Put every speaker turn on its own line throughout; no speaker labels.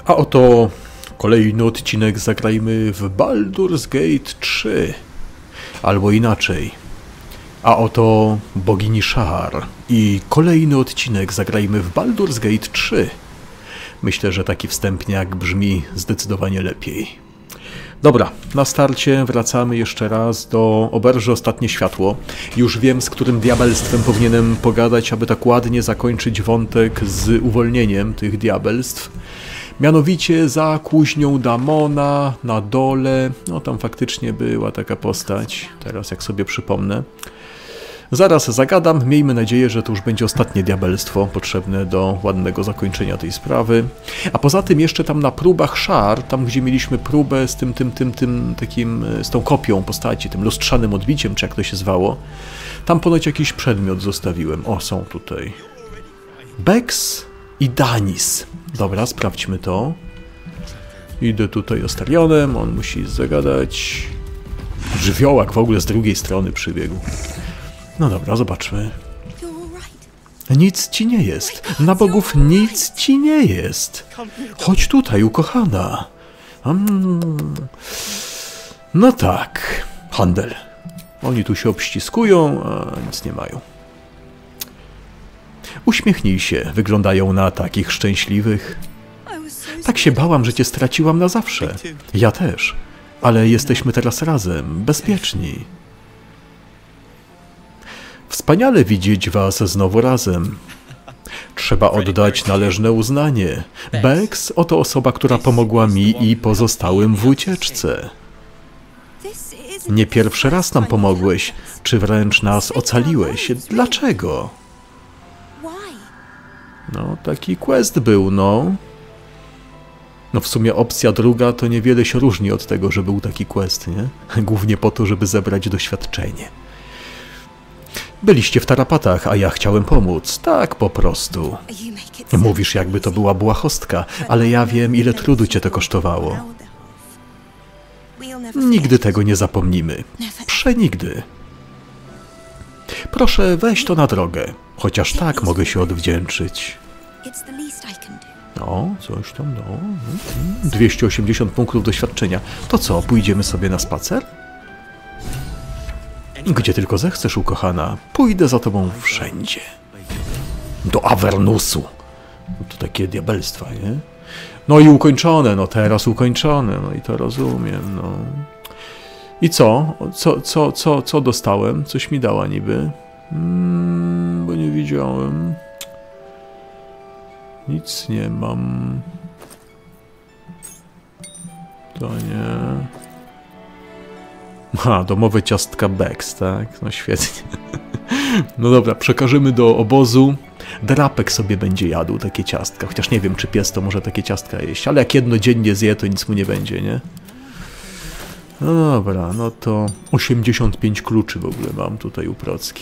A oto kolejny odcinek zagrajmy w Baldur's Gate 3. Albo inaczej. A oto bogini Shar. I kolejny odcinek zagrajmy w Baldur's Gate 3. Myślę, że taki wstępniak brzmi zdecydowanie lepiej. Dobra, na starcie wracamy jeszcze raz do Oberży Ostatnie Światło. Już wiem, z którym diabelstwem powinienem pogadać, aby tak ładnie zakończyć wątek z uwolnieniem tych diabelstw. Mianowicie za kuźnią Damona, na dole, no tam faktycznie była taka postać, teraz jak sobie przypomnę. Zaraz zagadam, miejmy nadzieję, że to już będzie ostatnie diabelstwo potrzebne do ładnego zakończenia tej sprawy. A poza tym jeszcze tam na próbach Shar, tam gdzie mieliśmy próbę z z tą kopią postaci, tym lustrzanym odbiciem, czy jak to się zwało, tam ponoć jakiś przedmiot zostawiłem. O, są tutaj. Bex i Danis. Dobra, sprawdźmy to. Idę tutaj Astarionem, on musi zagadać. Żywiołak w ogóle z drugiej strony przybiegł. No dobra, zobaczmy. Nic ci nie jest. Na bogów nic ci nie jest. Chodź tutaj, ukochana. No tak, handel. Oni tu się obściskują, a nic nie mają. Uśmiechnij się, wyglądają na takich szczęśliwych. Tak się bałam, że cię straciłam na zawsze. Ja też. Ale jesteśmy teraz razem, bezpieczni. Wspaniale widzieć was znowu razem. Trzeba oddać należne uznanie. Bex oto osoba, która pomogła mi i pozostałym w ucieczce. Nie pierwszy raz nam pomogłeś, czy wręcz nas ocaliłeś. Dlaczego? No, taki quest był, no. No w sumie opcja druga to niewiele się różni od tego, że był taki quest, nie? Głównie po to, żeby zebrać doświadczenie. Byliście w tarapatach, a ja chciałem pomóc. Tak po prostu. Mówisz, jakby to była błahostka, ale ja wiem, ile trudu cię to kosztowało. Nigdy tego nie zapomnimy. Przenigdy. Proszę, weź to na drogę. Chociaż tak mogę się odwdzięczyć. No, coś tam, no. 280 punktów doświadczenia. To co, pójdziemy sobie na spacer? Gdzie tylko zechcesz, ukochana. Pójdę za tobą wszędzie. Do Avernusu. To takie diabelstwa, nie? No i ukończone, no teraz ukończone. No i to rozumiem, no. I co? Co dostałem? Coś mi dała niby. Bo nie widziałem. Nic nie mam. To nie. Domowe ciastka Bex, tak? No świetnie. No dobra, przekażemy do obozu. Drapek sobie będzie jadł takie ciastka. Chociaż nie wiem, czy pies to może takie ciastka jeść. Ale jak jedno dziennie zje, to nic mu nie będzie, nie? No dobra, no to 85 kluczy w ogóle mam tutaj u Procki.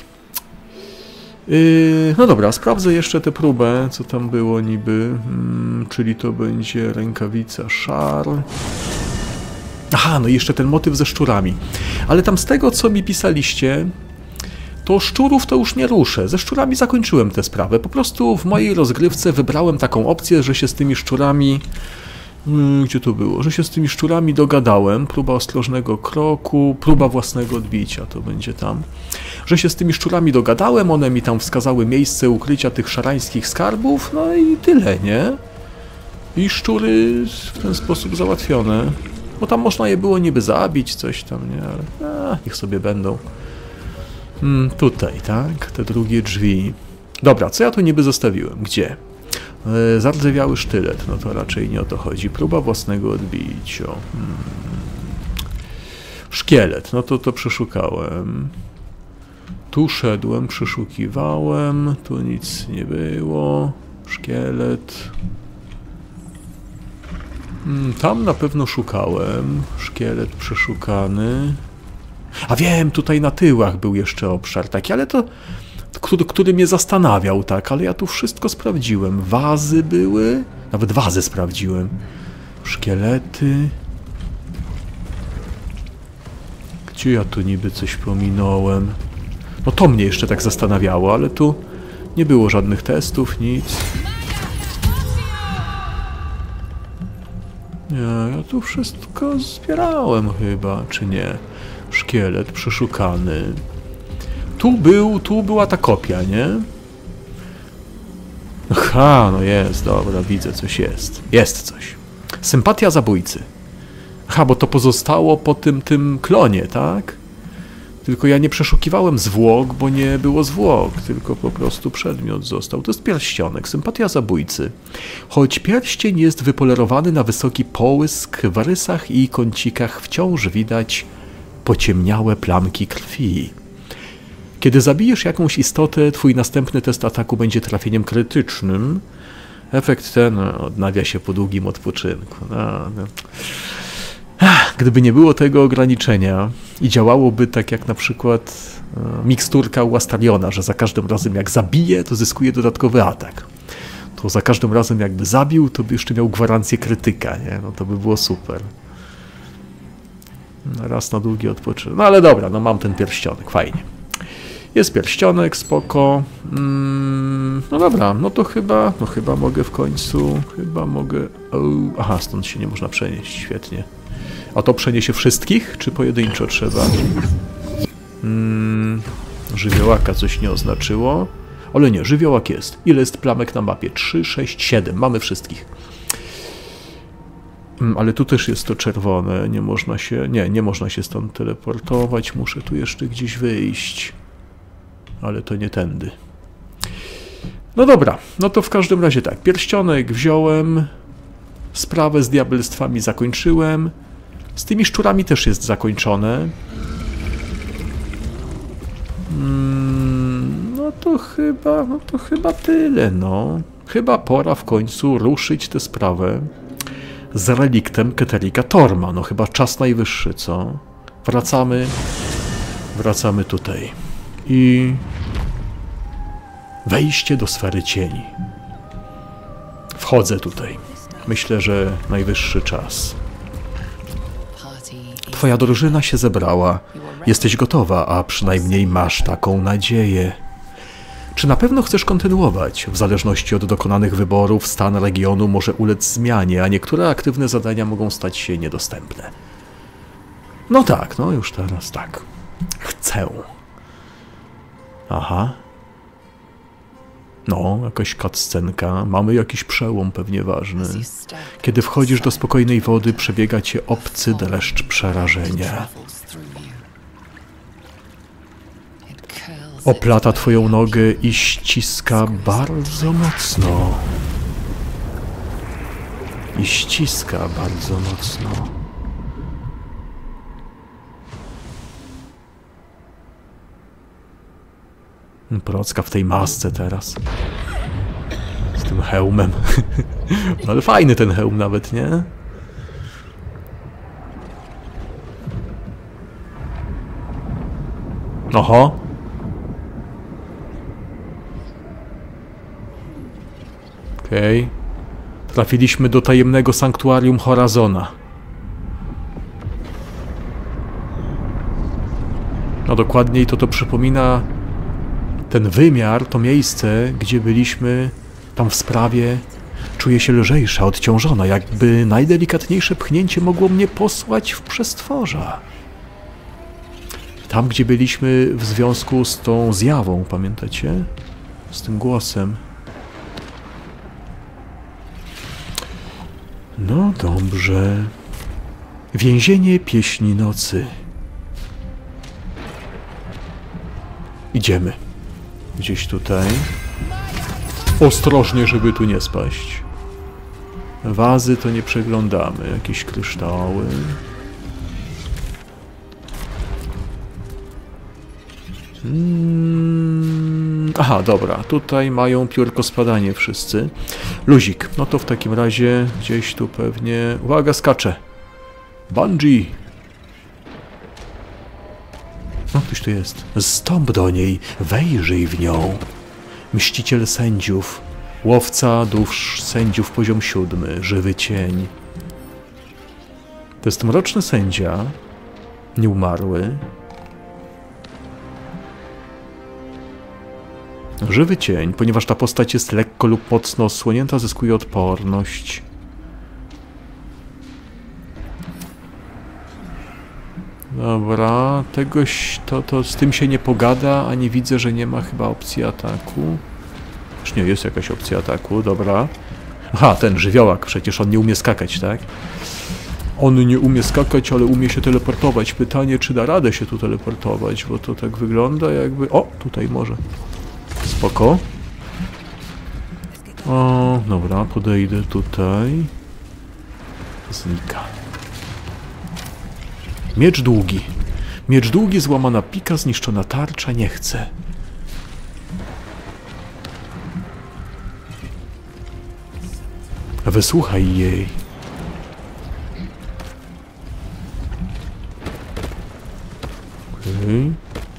No dobra, sprawdzę jeszcze tę próbę, co tam było niby. Czyli to będzie rękawica Shar. Aha, no i jeszcze ten motyw ze szczurami. Ale tam z tego, co mi pisaliście, to szczurów to już nie ruszę. Ze szczurami zakończyłem tę sprawę. Po prostu w mojej rozgrywce wybrałem taką opcję, że się z tymi szczurami... Gdzie to było? Że się z tymi szczurami dogadałem. Próba ostrożnego kroku, próba własnego odbicia, to będzie tam. Że się z tymi szczurami dogadałem, one mi tam wskazały miejsce ukrycia tych szarańskich skarbów, no i tyle, nie? I szczury w ten sposób załatwione. Bo tam można je było niby zabić, coś tam, nie? Ale niech sobie będą. Tutaj, tak? Te drugie drzwi. Dobra, co ja tu niby zostawiłem? Gdzie? Zardzewiały sztylet, no to raczej nie o to chodzi. Próba własnego odbicia. Szkielet, no to przeszukałem. Tu szedłem, przeszukiwałem. Tu nic nie było. Szkielet. Tam na pewno szukałem. Szkielet przeszukany. A wiem, tutaj na tyłach był jeszcze obszar taki, ale to... Który mnie zastanawiał, tak, ale ja tu wszystko sprawdziłem. Wazy były, nawet wazy sprawdziłem. Szkielety. Gdzie ja tu niby coś pominąłem? No to mnie jeszcze tak zastanawiało, ale tu nie było żadnych testów, nic. Nie, ja tu wszystko zbierałem chyba, czy nie? Szkielet przeszukany. Tu była ta kopia, nie? Aha, no jest, dobra, widzę, coś jest. Jest coś. Sympatia zabójcy. Aha, bo to pozostało po tym klonie, tak? Tylko ja nie przeszukiwałem zwłok, bo nie było zwłok, tylko po prostu przedmiot został. To jest pierścionek, sympatia zabójcy. Choć pierścień jest wypolerowany na wysoki połysk, w rysach i kącikach wciąż widać pociemniałe plamki krwi. Kiedy zabijesz jakąś istotę, twój następny test ataku będzie trafieniem krytycznym. Efekt ten odnawia się po długim odpoczynku. Gdyby nie było tego ograniczenia i działałoby tak jak na przykład miksturka u Astariona, że za każdym razem jak zabije, to zyskuje dodatkowy atak. To za każdym razem jakby zabił, to by jeszcze miał gwarancję krytyka, nie? No to by było super. Raz na długi odpoczynek. No ale dobra, no mam ten pierścionek, fajnie. Jest pierścionek, spoko. No dobra, no to chyba mogę w końcu, aha, stąd się nie można przenieść, świetnie. A to przeniesie wszystkich, czy pojedynczo trzeba? Żywiołaka coś nie oznaczyło. Ale nie, żywiołak jest. Ile jest plamek na mapie? 3, 6, 7. Mamy wszystkich. Ale tu też jest to czerwone. Nie można się stąd teleportować. Muszę tu jeszcze gdzieś wyjść. Ale to nie tędy. No dobra, no to w każdym razie tak. Pierścionek wziąłem. Sprawę z diabelstwami zakończyłem. Z tymi szczurami też jest zakończone. No to chyba tyle, no. Chyba pora w końcu ruszyć tę sprawę z reliktem Keterika Torma. No chyba czas najwyższy, co? Wracamy tutaj. I wejście do sfery cieni. Wchodzę tutaj. Myślę, że najwyższy czas. Twoja drużyna się zebrała. Jesteś gotowa, a przynajmniej masz taką nadzieję. Czy na pewno chcesz kontynuować? W zależności od dokonanych wyborów stan regionu może ulec zmianie, a niektóre aktywne zadania mogą stać się niedostępne. No tak, no już teraz tak. Chcę. Aha. No, jakaś cutscenka. Mamy jakiś przełom pewnie ważny. Kiedy wchodzisz do spokojnej wody, przebiega cię obcy dreszcz przerażenia. Oplata twoją nogę i ściska bardzo mocno. Procka w tej masce teraz. Z tym hełmem. No ale fajny ten hełm nawet, nie? Oho. Okej. Trafiliśmy do tajemnego sanktuarium Horazona. No dokładniej to przypomina ten wymiar, to miejsce, gdzie byliśmy tam w sprawie. Czuję się lżejsza, odciążona, jakby najdelikatniejsze pchnięcie mogło mnie posłać w przestworza. Tam, gdzie byliśmy w związku z tą zjawą, pamiętacie? Z tym głosem. No dobrze. Więzienie Pieśni Nocy. Idziemy. Gdzieś tutaj. Ostrożnie, żeby tu nie spaść. Wazy to nie przeglądamy. Jakieś kryształy. Aha, dobra. Tutaj mają piórko spadanie wszyscy. Luzik. No to w takim razie gdzieś tu pewnie... Uwaga, skacze. Bungee. No, ktoś tu jest. Zstąp do niej. Wejrzyj w nią. Mściciel sędziów. Łowca dusz sędziów poziom 7. Żywy cień. To jest mroczny sędzia. Nieumarły. Żywy cień, ponieważ ta postać jest lekko lub mocno osłonięta, zyskuje odporność. Dobra, tegoś, to z tym się nie pogada, a nie widzę, że nie ma chyba opcji ataku. Już nie, jest jakaś opcja ataku, dobra. Aha, ten żywiołak, przecież on nie umie skakać, tak? On nie umie skakać, ale umie się teleportować. Pytanie, czy da radę się tu teleportować, bo to tak wygląda jakby... O, tutaj może. Spoko. O, dobra, podejdę tutaj. Znika. Miecz długi. Miecz długi, złamana pika, zniszczona tarcza, nie chcę. Wysłuchaj jej. Okay.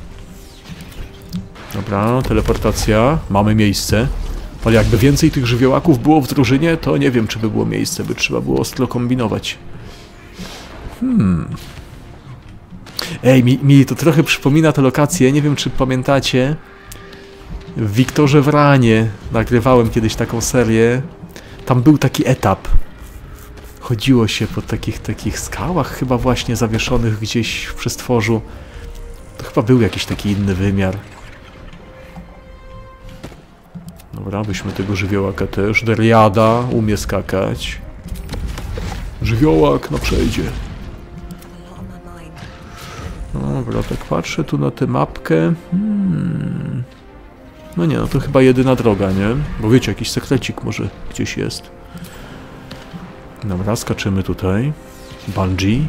Dobra, teleportacja. Mamy miejsce. Ale jakby więcej tych żywiołaków było w drużynie, to nie wiem, czy by było miejsce, by trzeba było ostro kombinować. Ej, mi to trochę przypomina te lokacje, nie wiem, czy pamiętacie. W Wiktorze Wranie nagrywałem kiedyś taką serię. Tam był taki etap. Chodziło się po takich skałach, chyba właśnie zawieszonych gdzieś w przestworzu. To chyba był jakiś taki inny wymiar. Dobra, weźmy tego żywiołaka też. Deriada umie skakać. Żywiołak, no przejdzie. Dobra, tak patrzę tu na tę mapkę. No nie, no to chyba jedyna droga, nie? Bo wiecie, jakiś sekrecik może gdzieś jest. Dobra, skaczymy tutaj. Bungee.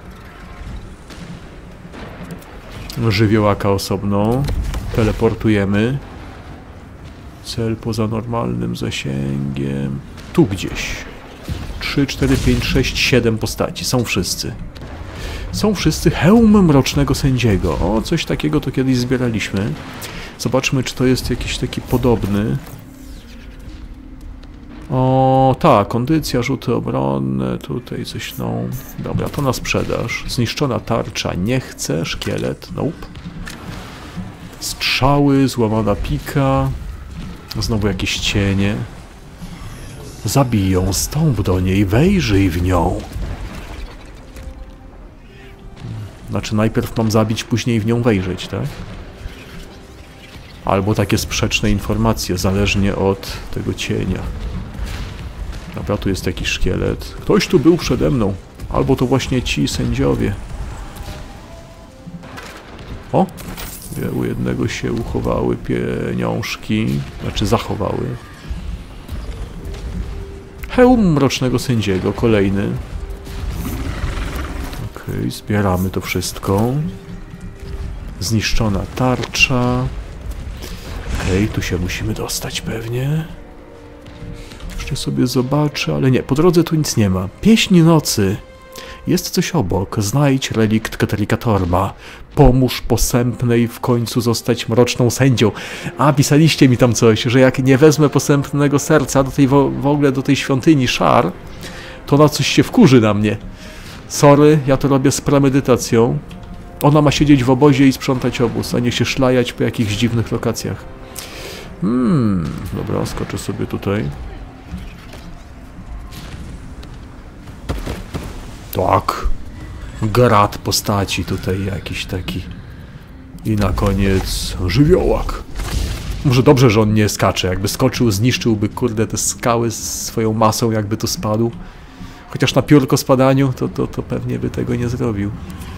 Żywiołaka osobno. Teleportujemy. Cel poza normalnym zasięgiem. Tu gdzieś. 3, 4, 5, 6, 7 postaci. Są wszyscy. Są wszyscy. Hełm Mrocznego Sędziego. O, coś takiego to kiedyś zbieraliśmy. Zobaczmy, czy to jest jakiś taki podobny. O, tak, kondycja, rzuty obronne, tutaj coś, no... Dobra, to na sprzedaż. Zniszczona tarcza, nie chcę. Szkielet, nope. Strzały, złamana pika. Znowu jakieś cienie. Zabij ją, stąp do niej, wejrzyj w nią. Znaczy, najpierw mam zabić, później w nią wejrzeć, tak? Albo takie sprzeczne informacje, zależnie od tego cienia. Dobra, tu jest jakiś szkielet. Ktoś tu był przede mną. Albo to właśnie ci sędziowie. O! U jednego się uchowały pieniążki. Znaczy zachowały. Hełm Mrocznego Sędziego, kolejny. Okej, zbieramy to wszystko. Zniszczona tarcza. Okej, tu się musimy dostać pewnie. Jeszcze sobie zobaczę, ale nie, po drodze tu nic nie ma. Pieśń nocy. Jest coś obok. Znajdź relikt Keterika Torma. Pomóż posępnej w końcu zostać mroczną sędzią. A, pisaliście mi tam coś, że jak nie wezmę posępnego serca do tej w ogóle do tej świątyni Szar, to ona coś się wkurzy na mnie. Sorry, ja to robię z premedytacją. Ona ma siedzieć w obozie i sprzątać obóz, a nie się szlajać po jakichś dziwnych lokacjach. Dobra, skoczę sobie tutaj. Tak. Grad postaci tutaj jakiś taki. I na koniec żywiołak. Może dobrze, że on nie skacze. Jakby skoczył, zniszczyłby, kurde, te skały swoją masą, jakby tu spadł. Chociaż na piórko spadaniu, to pewnie by tego nie zrobił.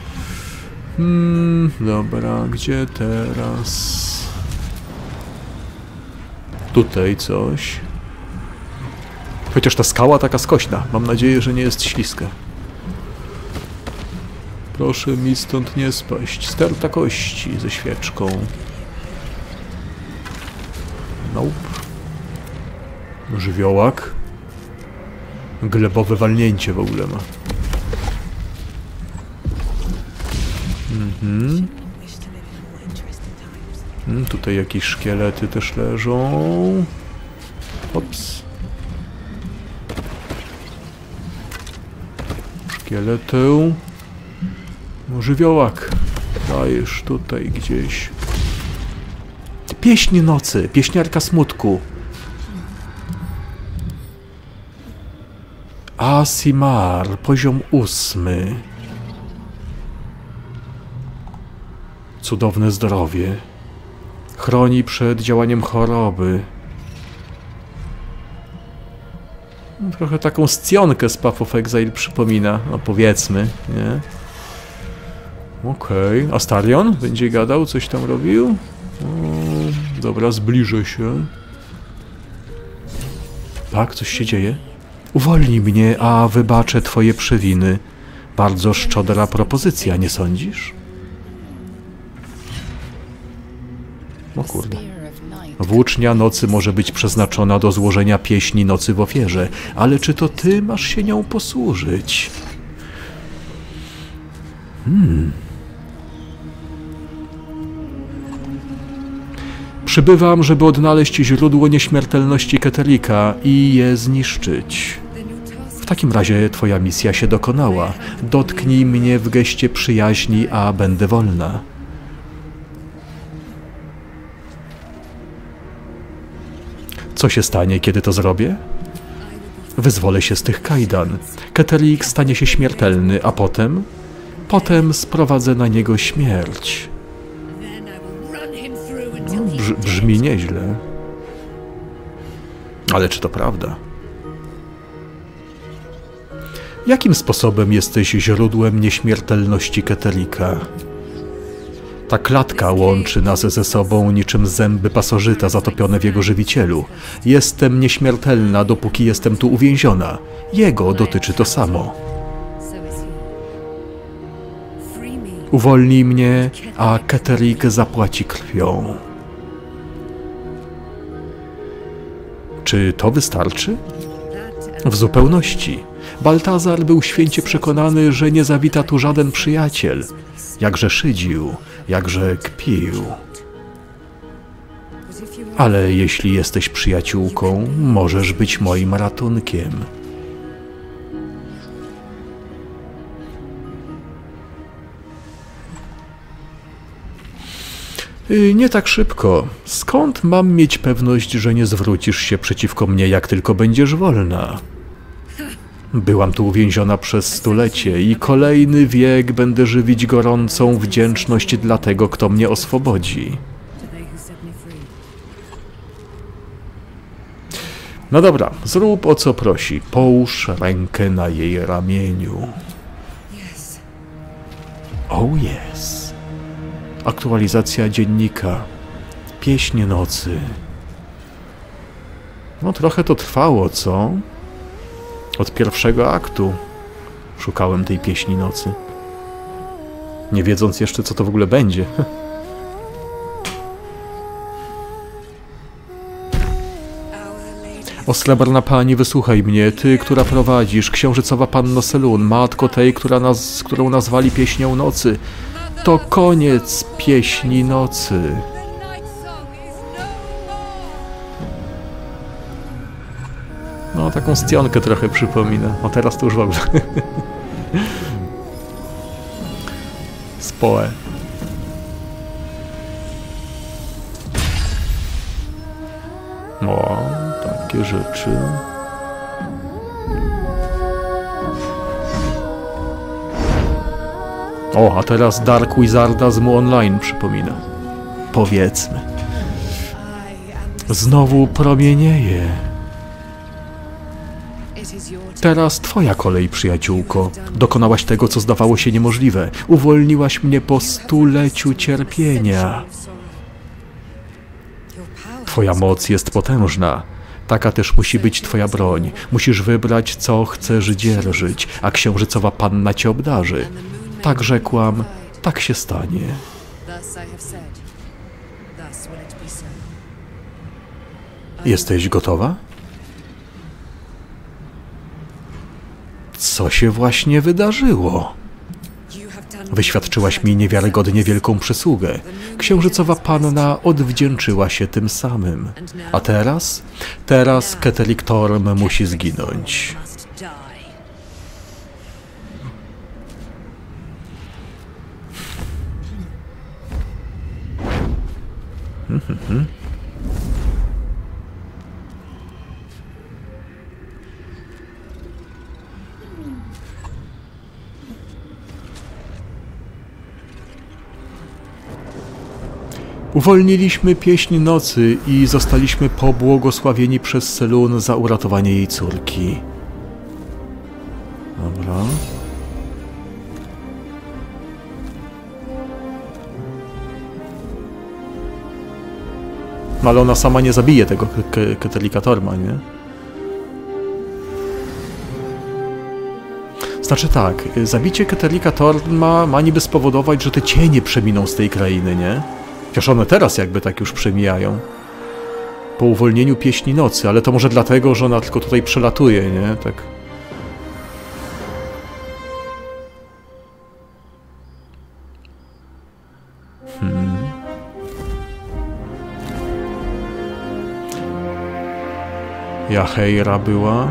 Dobra, gdzie teraz? Tutaj coś. Chociaż ta skała taka skośna. Mam nadzieję, że nie jest śliska. Proszę mi stąd nie spaść. Sterta kości ze świeczką. Nope. Żywiołak. Glebowe walnięcie w ogóle ma. Tutaj jakieś szkielety też leżą. Ops. Szkieletę. Żywiołak. Dajesz tutaj gdzieś. Pieśń nocy. Pieśniarka smutku. Aasimar. Poziom 8. cudowne zdrowie. Chroni przed działaniem choroby. Trochę taką scionkę z Path of Exile przypomina, no powiedzmy, nie? Okej, Astarion będzie gadał, coś tam robił? O, dobra, zbliżę się. Tak, coś się dzieje? Uwolnij mnie, a wybaczę twoje przewiny. Bardzo szczodra propozycja, nie sądzisz? O kurde. Włócznia nocy może być przeznaczona do złożenia pieśni nocy w ofierze, ale czy to ty masz się nią posłużyć? Przybywam, żeby odnaleźć źródło nieśmiertelności Keterika i je zniszczyć. W takim razie twoja misja się dokonała. Dotknij mnie w geście przyjaźni, a będę wolna. Co się stanie, kiedy to zrobię? Wyzwolę się z tych kajdan. Keterik stanie się śmiertelny, a potem? Potem sprowadzę na niego śmierć. Brzmi nieźle. Ale czy to prawda? Jakim sposobem jesteś źródłem nieśmiertelności Keterika? Ta klatka łączy nas ze sobą niczym zęby pasożyta zatopione w jego żywicielu. Jestem nieśmiertelna, dopóki jestem tu uwięziona. Jego dotyczy to samo. Uwolnij mnie, a Keterik zapłaci krwią. Czy to wystarczy? W zupełności. Baltazar był święcie przekonany, że nie zawita tu żaden przyjaciel. Jakże szydził, jakże kpił. Ale jeśli jesteś przyjaciółką, możesz być moim ratunkiem. Nie tak szybko. Skąd mam mieć pewność, że nie zwrócisz się przeciwko mnie, jak tylko będziesz wolna? Byłam tu uwięziona przez stulecie i kolejny wiek będę żywić gorącą wdzięczność dla tego, kto mnie oswobodzi. No dobra, zrób o co prosi. Połóż rękę na jej ramieniu. Oh yes. Aktualizacja dziennika. Pieśń nocy. No trochę to trwało, co? Od pierwszego aktu szukałem tej pieśni nocy. Nie wiedząc jeszcze, co to w ogóle będzie. O srebrna pani, wysłuchaj mnie, ty, która prowadzisz, księżycowa panno Selûn, matko tej, którą nazwali pieśnią nocy. To koniec pieśni nocy. No, taką scionkę trochę przypomina. O, teraz to już w ogóle. Spoe. O, takie rzeczy. O, a teraz Dark Wizarda z Mu Online przypomina. Powiedzmy. Znowu promienieje. Teraz twoja kolej, przyjaciółko. Dokonałaś tego, co zdawało się niemożliwe. Uwolniłaś mnie po stuleciu cierpienia. Twoja moc jest potężna. Taka też musi być twoja broń. Musisz wybrać, co chcesz dzierżyć, a księżycowa panna cię obdarzy. Tak rzekłam, tak się stanie. Jesteś gotowa? Co się właśnie wydarzyło? Wyświadczyłaś mi niewiarygodnie wielką przysługę. Księżycowa panna odwdzięczyła się tym samym. A teraz? Teraz Keterik Torm musi zginąć. Uwolniliśmy pieśń nocy i zostaliśmy pobłogosławieni przez Selûne za uratowanie jej córki. Dobra. No ale ona sama nie zabije tego Ketelika Torma, nie? Znaczy tak, zabicie Ketelika Torma ma niby spowodować, że te cienie przeminą z tej krainy, nie? Chociaż one teraz jakby tak już przemijają. Po uwolnieniu pieśni nocy, ale to może dlatego, że ona tylko tutaj przelatuje, nie? Tak. Jaheira była.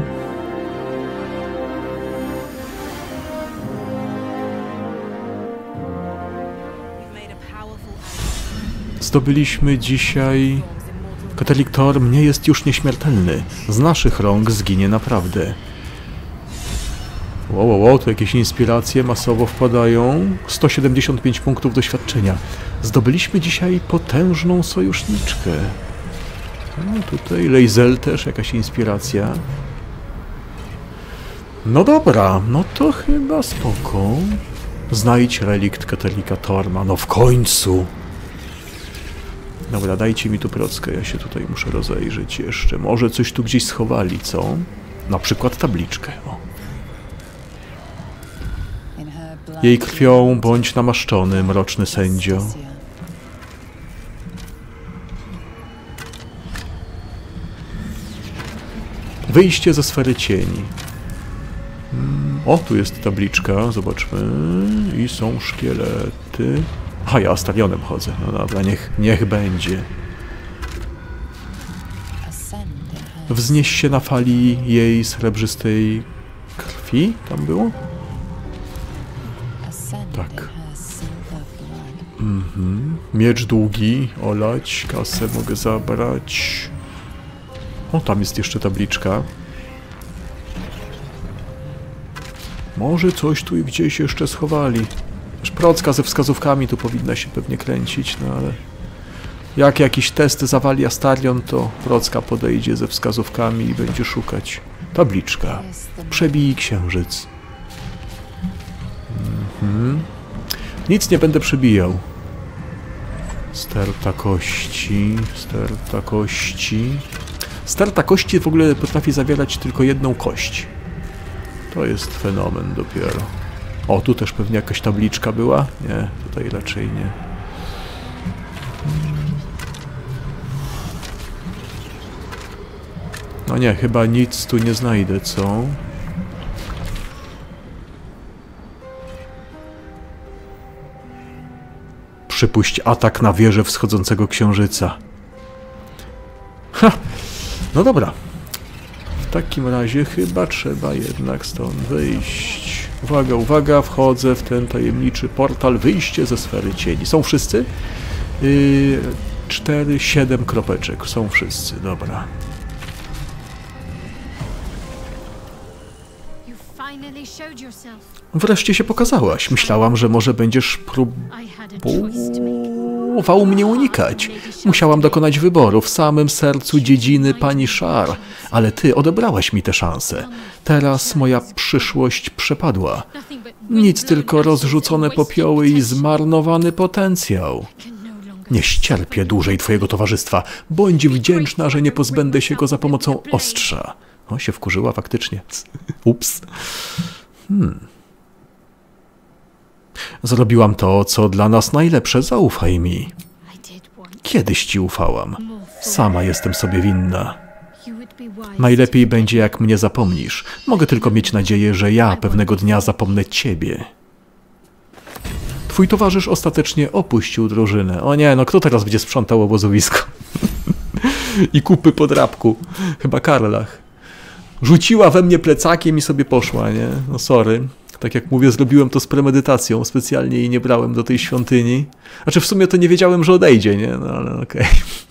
Zdobyliśmy dzisiaj... Ketelik Torm nie jest już nieśmiertelny. Z naszych rąk zginie naprawdę. Wow, tu jakieś inspiracje masowo wpadają. 175 punktów doświadczenia. Zdobyliśmy dzisiaj potężną sojuszniczkę. No tutaj Lae'zel też jakaś inspiracja. No dobra, no to chyba spoko. Znajdź relikt Ketelika Torma, no w końcu! Dobra, dajcie mi tu prockę, ja się tutaj muszę rozejrzeć jeszcze. Może coś tu gdzieś schowali, co? Na przykład tabliczkę, o. Jej krwią bądź namaszczony, mroczny sędzio. Wyjście ze sfery cieni. O, tu jest tabliczka, zobaczmy. I są szkielety. A ja Astarionem chodzę. No dobra, niech będzie. Wznieś się na fali jej srebrzystej krwi. Tam było? Tak. Miecz długi, olać, kasę mogę zabrać. O, tam jest jeszcze tabliczka. Może coś tu i gdzieś jeszcze schowali. Procka ze wskazówkami tu powinna się pewnie kręcić, no ale... Jak jakiś test zawali Astarion, to procka podejdzie ze wskazówkami i będzie szukać. Tabliczka. Przebij księżyc. Nic nie będę przebijał. Sterta kości, sterta kości... Sterta kości w ogóle potrafi zawierać tylko jedną kość. To jest fenomen dopiero. O, tu też pewnie jakaś tabliczka była? Nie, tutaj raczej nie. No nie, chyba nic tu nie znajdę, co? Przypuść atak na wieżę wschodzącego księżyca. Ha! No dobra. W takim razie chyba trzeba jednak stąd wyjść. Uwaga, uwaga, wchodzę w ten tajemniczy portal. Wyjście ze sfery cieni. Są wszyscy? 4, 7 kropeczek. Są wszyscy, dobra. Wreszcie się pokazałaś. Myślałam, że może będziesz próbował mnie unikać. Musiałam dokonać wyboru w samym sercu dziedziny pani Shar, ale ty odebrałaś mi tę szansę. Teraz moja przyszłość przepadła. Nic, tylko rozrzucone popioły i zmarnowany potencjał. Nie ścierpię dłużej twojego towarzystwa. Bądź wdzięczna, że nie pozbędę się go za pomocą ostrza. O, się wkurzyła faktycznie. Ups. Zrobiłam to, co dla nas najlepsze. Zaufaj mi. Kiedyś ci ufałam. Sama jestem sobie winna. Najlepiej będzie, jak mnie zapomnisz. Mogę tylko mieć nadzieję, że ja pewnego dnia zapomnę ciebie. Twój towarzysz ostatecznie opuścił drużynę. O nie, no kto teraz będzie sprzątał obozowisko? I kupy po drapku. Chyba Karlach. Rzuciła we mnie plecakiem i sobie poszła, nie? No sorry. Tak jak mówię, zrobiłem to z premedytacją. Specjalnie jej nie brałem do tej świątyni. Znaczy w sumie to nie wiedziałem, że odejdzie, nie? No ale okej.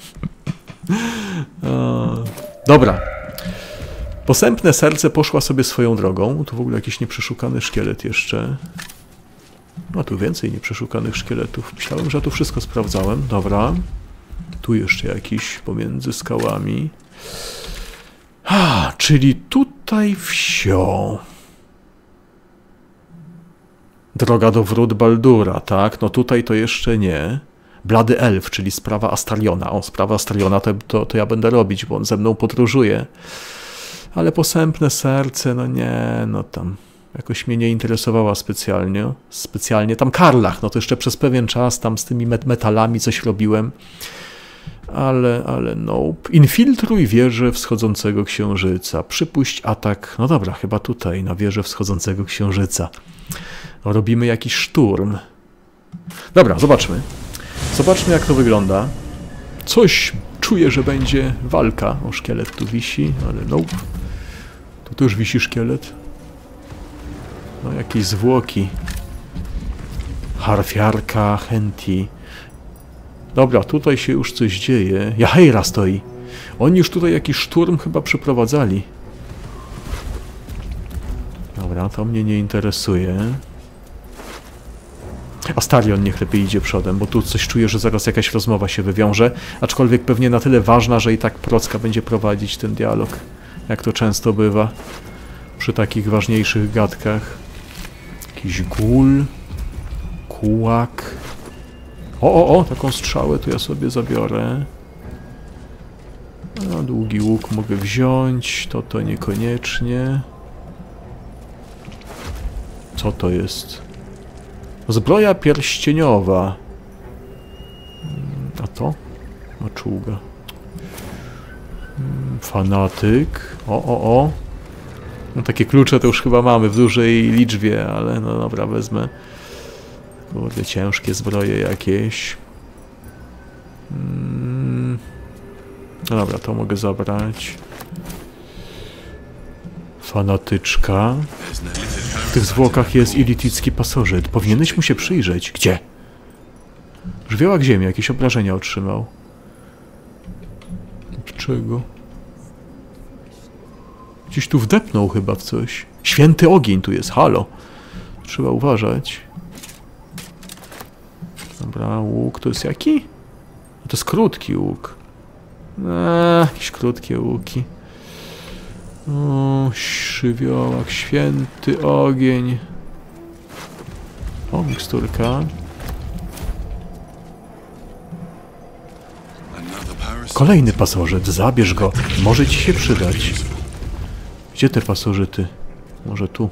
Dobra. Posępne serce poszła sobie swoją drogą. Tu w ogóle jakiś nieprzeszukany szkielet jeszcze. No tu więcej nieprzeszukanych szkieletów. Myślałem, że tu wszystko sprawdzałem. Dobra. Tu jeszcze jakiś pomiędzy skałami. Czyli tutaj wsio. Droga do wrót Baldura, tak? No tutaj to jeszcze nie. Blady Elf, czyli sprawa Astariona. O, sprawa Astariona to ja będę robić, bo on ze mną podróżuje. Ale posępne serce, no nie, no tam jakoś mnie nie interesowała specjalnie. Tam Karlach, no to jeszcze przez pewien czas tam z tymi metalami coś robiłem. Ale nope. Infiltruj wieżę wschodzącego księżyca. Przypuść atak, no dobra, chyba tutaj, na wieżę wschodzącego księżyca. Robimy jakiś szturm. Dobra, zobaczmy. Zobaczmy, jak to wygląda. Coś czuję, że będzie walka. O, szkielet tu wisi, ale nope. Tu też wisi szkielet. No, jakieś zwłoki. Harfiarka, Henti. Dobra, tutaj się już coś dzieje. Jaheira stoi. Oni już tutaj jakiś szturm chyba przeprowadzali. Dobra, to mnie nie interesuje. Astarion niech lepiej idzie przodem, bo tu coś czuję, że zaraz jakaś rozmowa się wywiąże, aczkolwiek pewnie na tyle ważna, że i tak Procka będzie prowadzić ten dialog, jak to często bywa przy takich ważniejszych gadkach. Jakiś gul, kułak. O, taką strzałę to ja sobie zabiorę. No, długi łuk mogę wziąć, to niekoniecznie. Co to jest? Zbroja pierścieniowa. A to? Maczuga. Fanatyk. O. No, takie klucze to już chyba mamy w dużej liczbie, ale no dobra, wezmę. Kurde, ciężkie zbroje jakieś. No dobra, to mogę zabrać. Fanatyczka. W tych zwłokach jest ilitycki pasożyt. Powinieneś mu się przyjrzeć. Gdzie? Żwiołak ziemi, jakieś obrażenia otrzymał. Od czego? Gdzieś tu wdepnął chyba w coś. Święty ogień tu jest, halo. Trzeba uważać. Dobra, łuk to jest jaki? To jest krótki łuk. Jakieś krótkie łuki. O, żywiołak, święty ogień. O, miksturka. Kolejny pasożyt, zabierz go. Może ci się przydać. Gdzie te pasożyty? Może tu?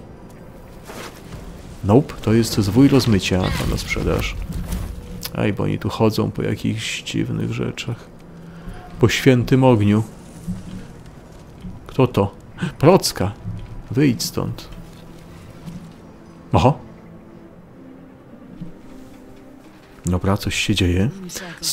Nope, to jest zwój rozmycia, to na sprzedaż. Aj, bo oni tu chodzą po jakichś dziwnych rzeczach. Po świętym ogniu. Kto to? Procka. Wyjdź stąd. Oho. Dobra, coś się dzieje. Z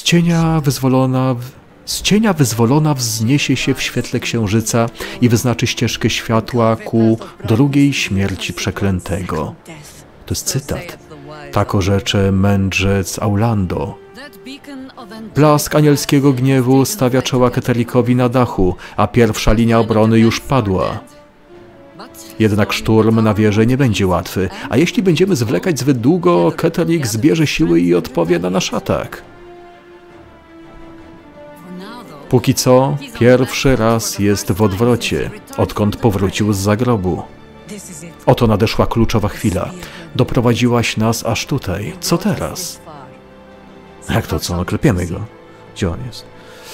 cienia wyzwolona wzniesie się w świetle księżyca i wyznaczy ścieżkę światła ku drugiej śmierci przeklętego. To jest cytat. Tak orzecze mędrzec Aulando. Blask anielskiego gniewu stawia czoła Keterikowi na dachu, a pierwsza linia obrony już padła. Jednak szturm na wieżę nie będzie łatwy, a jeśli będziemy zwlekać zbyt długo, Keterik zbierze siły i odpowie na nasz atak. Póki co, pierwszy raz jest w odwrocie, odkąd powrócił z zagrobu. Oto nadeszła kluczowa chwila. Doprowadziłaś nas aż tutaj. Co teraz? Jak to co? No klepiemy go. Gdzie on jest?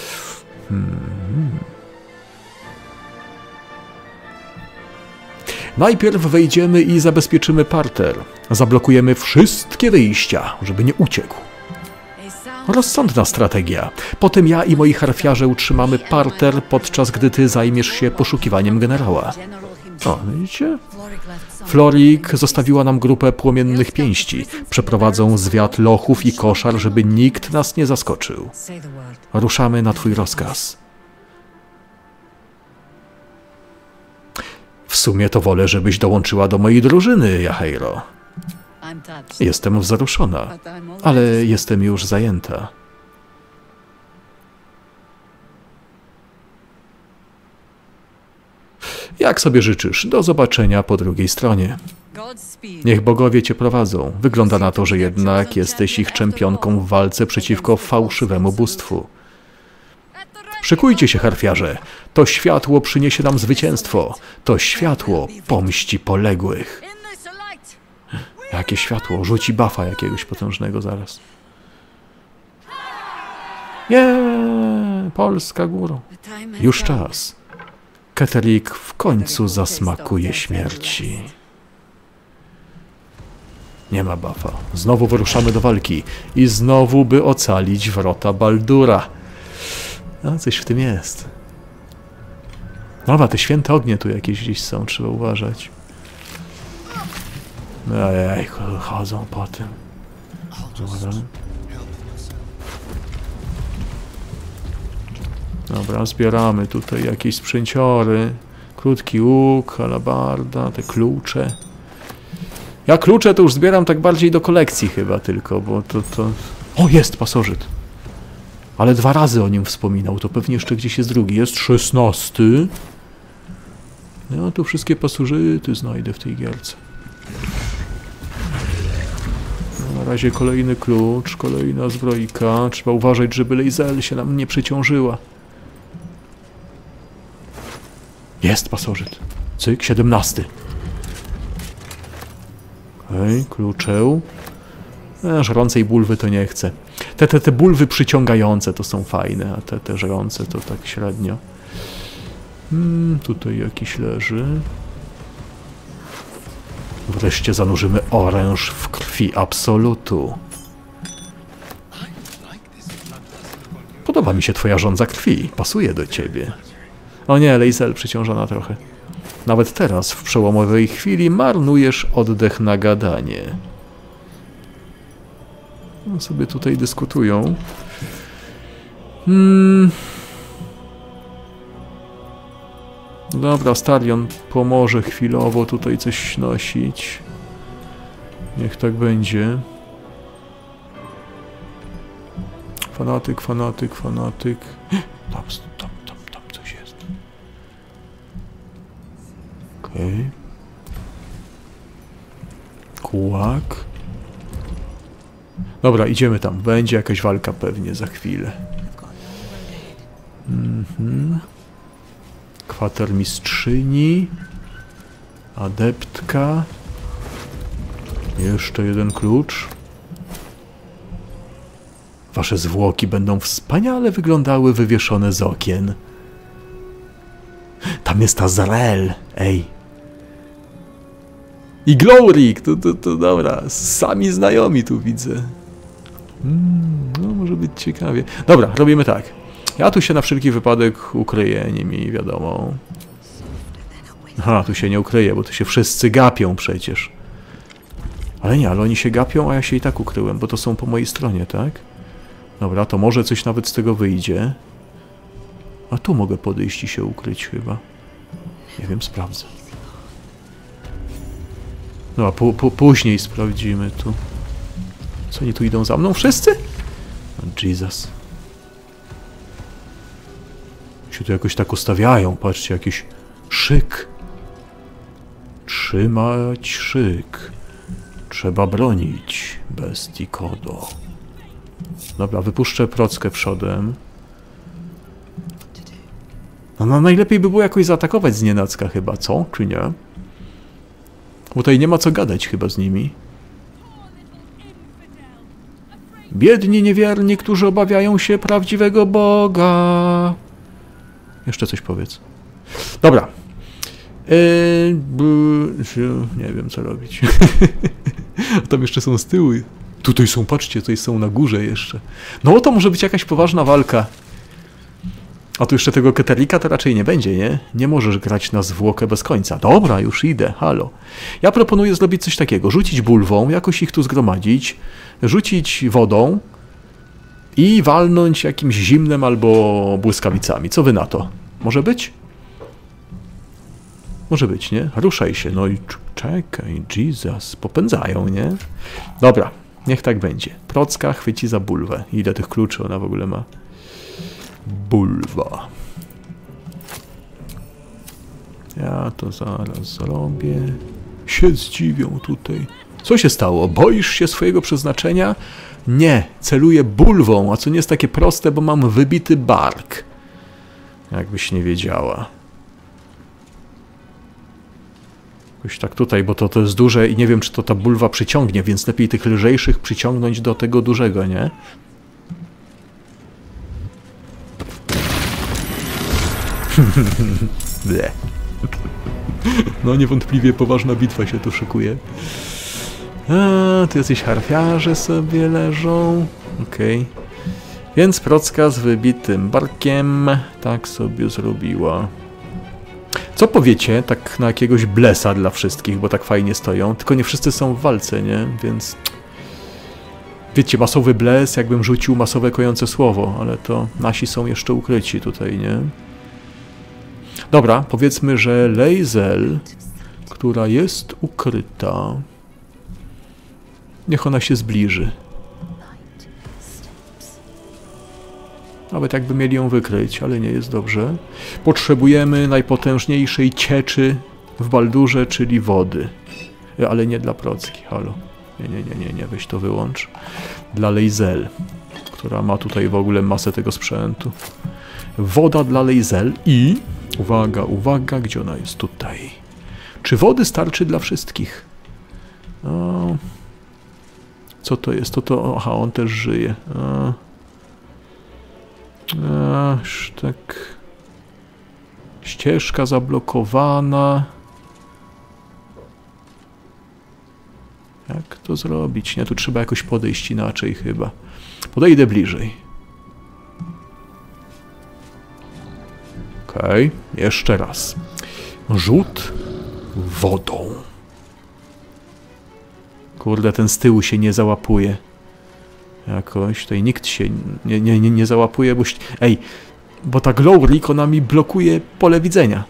Najpierw wejdziemy i zabezpieczymy parter. Zablokujemy wszystkie wyjścia, żeby nie uciekł. Rozsądna strategia. Potem ja i moi harfiarze utrzymamy parter, podczas gdy ty zajmiesz się poszukiwaniem generała. O, widzicie? Florik zostawiła nam grupę płomiennych pięści. Przeprowadzą zwiat lochów i koszar, żeby nikt nas nie zaskoczył. Ruszamy na twój rozkaz. W sumie to wolę, żebyś dołączyła do mojej drużyny, Jaheiro. Jestem wzruszona, ale jestem już zajęta. Jak sobie życzysz, do zobaczenia po drugiej stronie. Niech bogowie cię prowadzą. Wygląda na to, że jednak jesteś ich czempionką w walce przeciwko fałszywemu bóstwu. Szykujcie się, harfiarze. To światło przyniesie nam zwycięstwo. To światło pomści poległych. Jakie światło? Rzuci buffa jakiegoś potężnego zaraz. Nie, Polska górą. Już czas. Keterik w końcu zasmakuje śmierci. Nie ma buffa. Znowu wyruszamy do walki. I znowu, by ocalić wrota Baldura. No, coś w tym jest. Dobra, te święte ognie tu jakieś gdzieś są, trzeba uważać. Ojej, chodzą po tym. Dobra, zbieramy tutaj jakieś sprzęciory. Krótki łuk, alabarda, te klucze. Ja klucze to już zbieram tak bardziej do kolekcji chyba tylko, bo to... O, jest pasożyt. Ale 2 razy o nim wspominał, to pewnie jeszcze gdzieś jest drugi. Jest 16. No tu wszystkie pasożyty znajdę w tej gierce. No, na razie kolejny klucz, kolejna zbrojka. Trzeba uważać, żeby Lae'zel się nam nie przeciążyła. Jest pasożyt. Cyk, 17. Okej, kluczeł. Żrącej bulwy to nie chcę. Te bulwy przyciągające to są fajne, a te żrące to tak średnio. Tutaj jakiś leży. Wreszcie zanurzymy oręż w krwi absolutu. Podoba mi się twoja żądza krwi. Pasuje do ciebie. O nie, Lae'zel przyciążona trochę. Nawet teraz, w przełomowej chwili, marnujesz oddech na gadanie. No sobie tutaj dyskutują. Dobra, Starion pomoże chwilowo tutaj coś nosić. Niech tak będzie. Fanatyk, fanatyk, fanatyk. Tam coś jest. Okej. Kłak. Dobra, idziemy tam. Będzie jakaś walka pewnie za chwilę. Kwatermistrzyni. Adeptka. Jeszcze jeden klucz. Wasze zwłoki będą wspaniale wyglądały wywieszone z okien. Tam jest Azrael. Ej. I Glowrik. To dobra. Sami znajomi tu widzę. No, może być ciekawie. Dobra, robimy tak. Ja tu się na wszelki wypadek ukryję nimi, wiadomo. Aha, tu się nie ukryję, bo tu się wszyscy gapią przecież. Ale nie, ale oni się gapią, a ja się i tak ukryłem, bo to są po mojej stronie, tak? Dobra, to może coś nawet z tego wyjdzie. A tu mogę podejść i się ukryć chyba. Nie wiem, sprawdzę. No, a później sprawdzimy tu. Co oni tu idą za mną? Wszyscy? Oh, Jesus. Się tu jakoś tak ustawiają. Patrzcie, jakiś szyk. Trzymać szyk. Trzeba bronić bestii Kodo. Dobra, wypuszczę prockę przodem. No najlepiej by było jakoś zaatakować znienacka chyba, co? Czy nie? Bo tutaj nie ma co gadać chyba z nimi. Biedni niewierni, którzy obawiają się prawdziwego Boga. Jeszcze coś powiedz. Dobra. Nie wiem, co robić. Tam jeszcze są z tyłu. Tutaj są, patrzcie, tutaj są na górze jeszcze. No to może być jakaś poważna walka. A tu jeszcze tego Keterika to raczej nie będzie, nie? Nie możesz grać na zwłokę bez końca. Dobra, już idę, halo. Ja proponuję zrobić coś takiego. Rzucić bulwą, jakoś ich tu zgromadzić, rzucić wodą i walnąć jakimś zimnem albo błyskawicami. Co wy na to? Może być? Może być, nie? Ruszaj się. No i czekaj, Jesus. Popędzają, nie? Dobra, niech tak będzie. Procka chwyci za bulwę. Ile tych kluczy ona w ogóle ma? Bulwa. Ja to zaraz zrobię. się zdziwią tutaj. Co się stało? Boisz się swojego przeznaczenia? Nie, celuję bulwą, a co nie jest takie proste, bo mam wybity bark. Jakbyś nie wiedziała. Jakoś tak tutaj, bo to jest duże i nie wiem, czy to ta bulwa przyciągnie, więc lepiej tych lżejszych przyciągnąć do tego dużego, nie? No niewątpliwie poważna bitwa się tu szykuje. A, tu jacyś harfiarze sobie leżą. Okej. Więc procka z wybitym barkiem tak sobie zrobiła. Co powiecie, tak na jakiegoś blesa dla wszystkich, bo tak fajnie stoją, tylko nie wszyscy są w walce, nie? Więc... Wiecie, masowy bles, jakbym rzucił masowe kojące słowo, ale to nasi są jeszcze ukryci tutaj, nie? Dobra, powiedzmy, że Lae'zel, która jest ukryta, niech ona się zbliży. Nawet jakby mieli ją wykryć, ale nie jest dobrze. Potrzebujemy najpotężniejszej cieczy w Baldurze, czyli wody. Ale nie dla procki, halo. Nie, weź to wyłącz. Dla Lae'zel, która ma tutaj w ogóle masę tego sprzętu. Woda dla Lae'zel i... Uwaga, uwaga, gdzie ona jest? Tutaj. Czy wody starczy dla wszystkich? O, co to jest? Aha, on też żyje. Już tak... Ścieżka zablokowana. Jak to zrobić? Nie, tu trzeba jakoś podejść inaczej chyba. Podejdę bliżej. Okej, jeszcze raz. Rzut wodą. Kurde, ten z tyłu się nie załapuje. Jakoś, tutaj nikt się nie załapuje, bo... Ej, bo ta Glowrik, ona mi blokuje pole widzenia.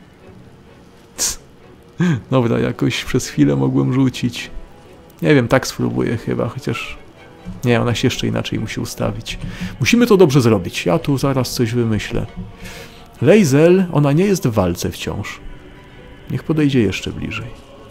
Dobra, jakoś przez chwilę mogłem rzucić. Nie wiem, tak spróbuję chyba, chociaż... Nie, ona się jeszcze inaczej musi ustawić. Musimy to dobrze zrobić. Ja tu zaraz coś wymyślę. Lae'zel, ona nie jest w walce wciąż. Niech podejdzie jeszcze bliżej.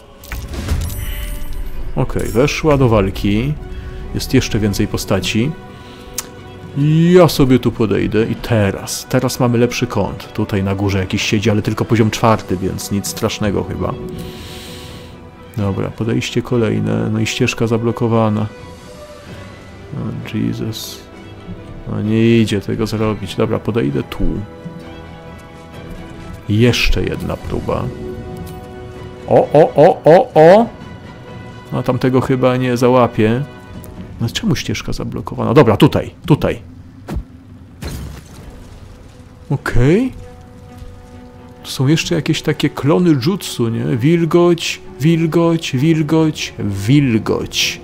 Okej, weszła do walki. Jest jeszcze więcej postaci. Ja sobie tu podejdę i teraz mamy lepszy kąt. Tutaj na górze jakiś siedzi, ale tylko poziom 4, więc nic strasznego chyba. Dobra, podejście kolejne. No i ścieżka zablokowana. O, Jesus. No nie idzie tego zrobić. Dobra, podejdę tu. Jeszcze jedna próba. O! No tamtego chyba nie załapię. No czemu ścieżka zablokowana? Dobra, tutaj. Okej. Tu są jeszcze jakieś takie klony jutsu, nie? Wilgoć.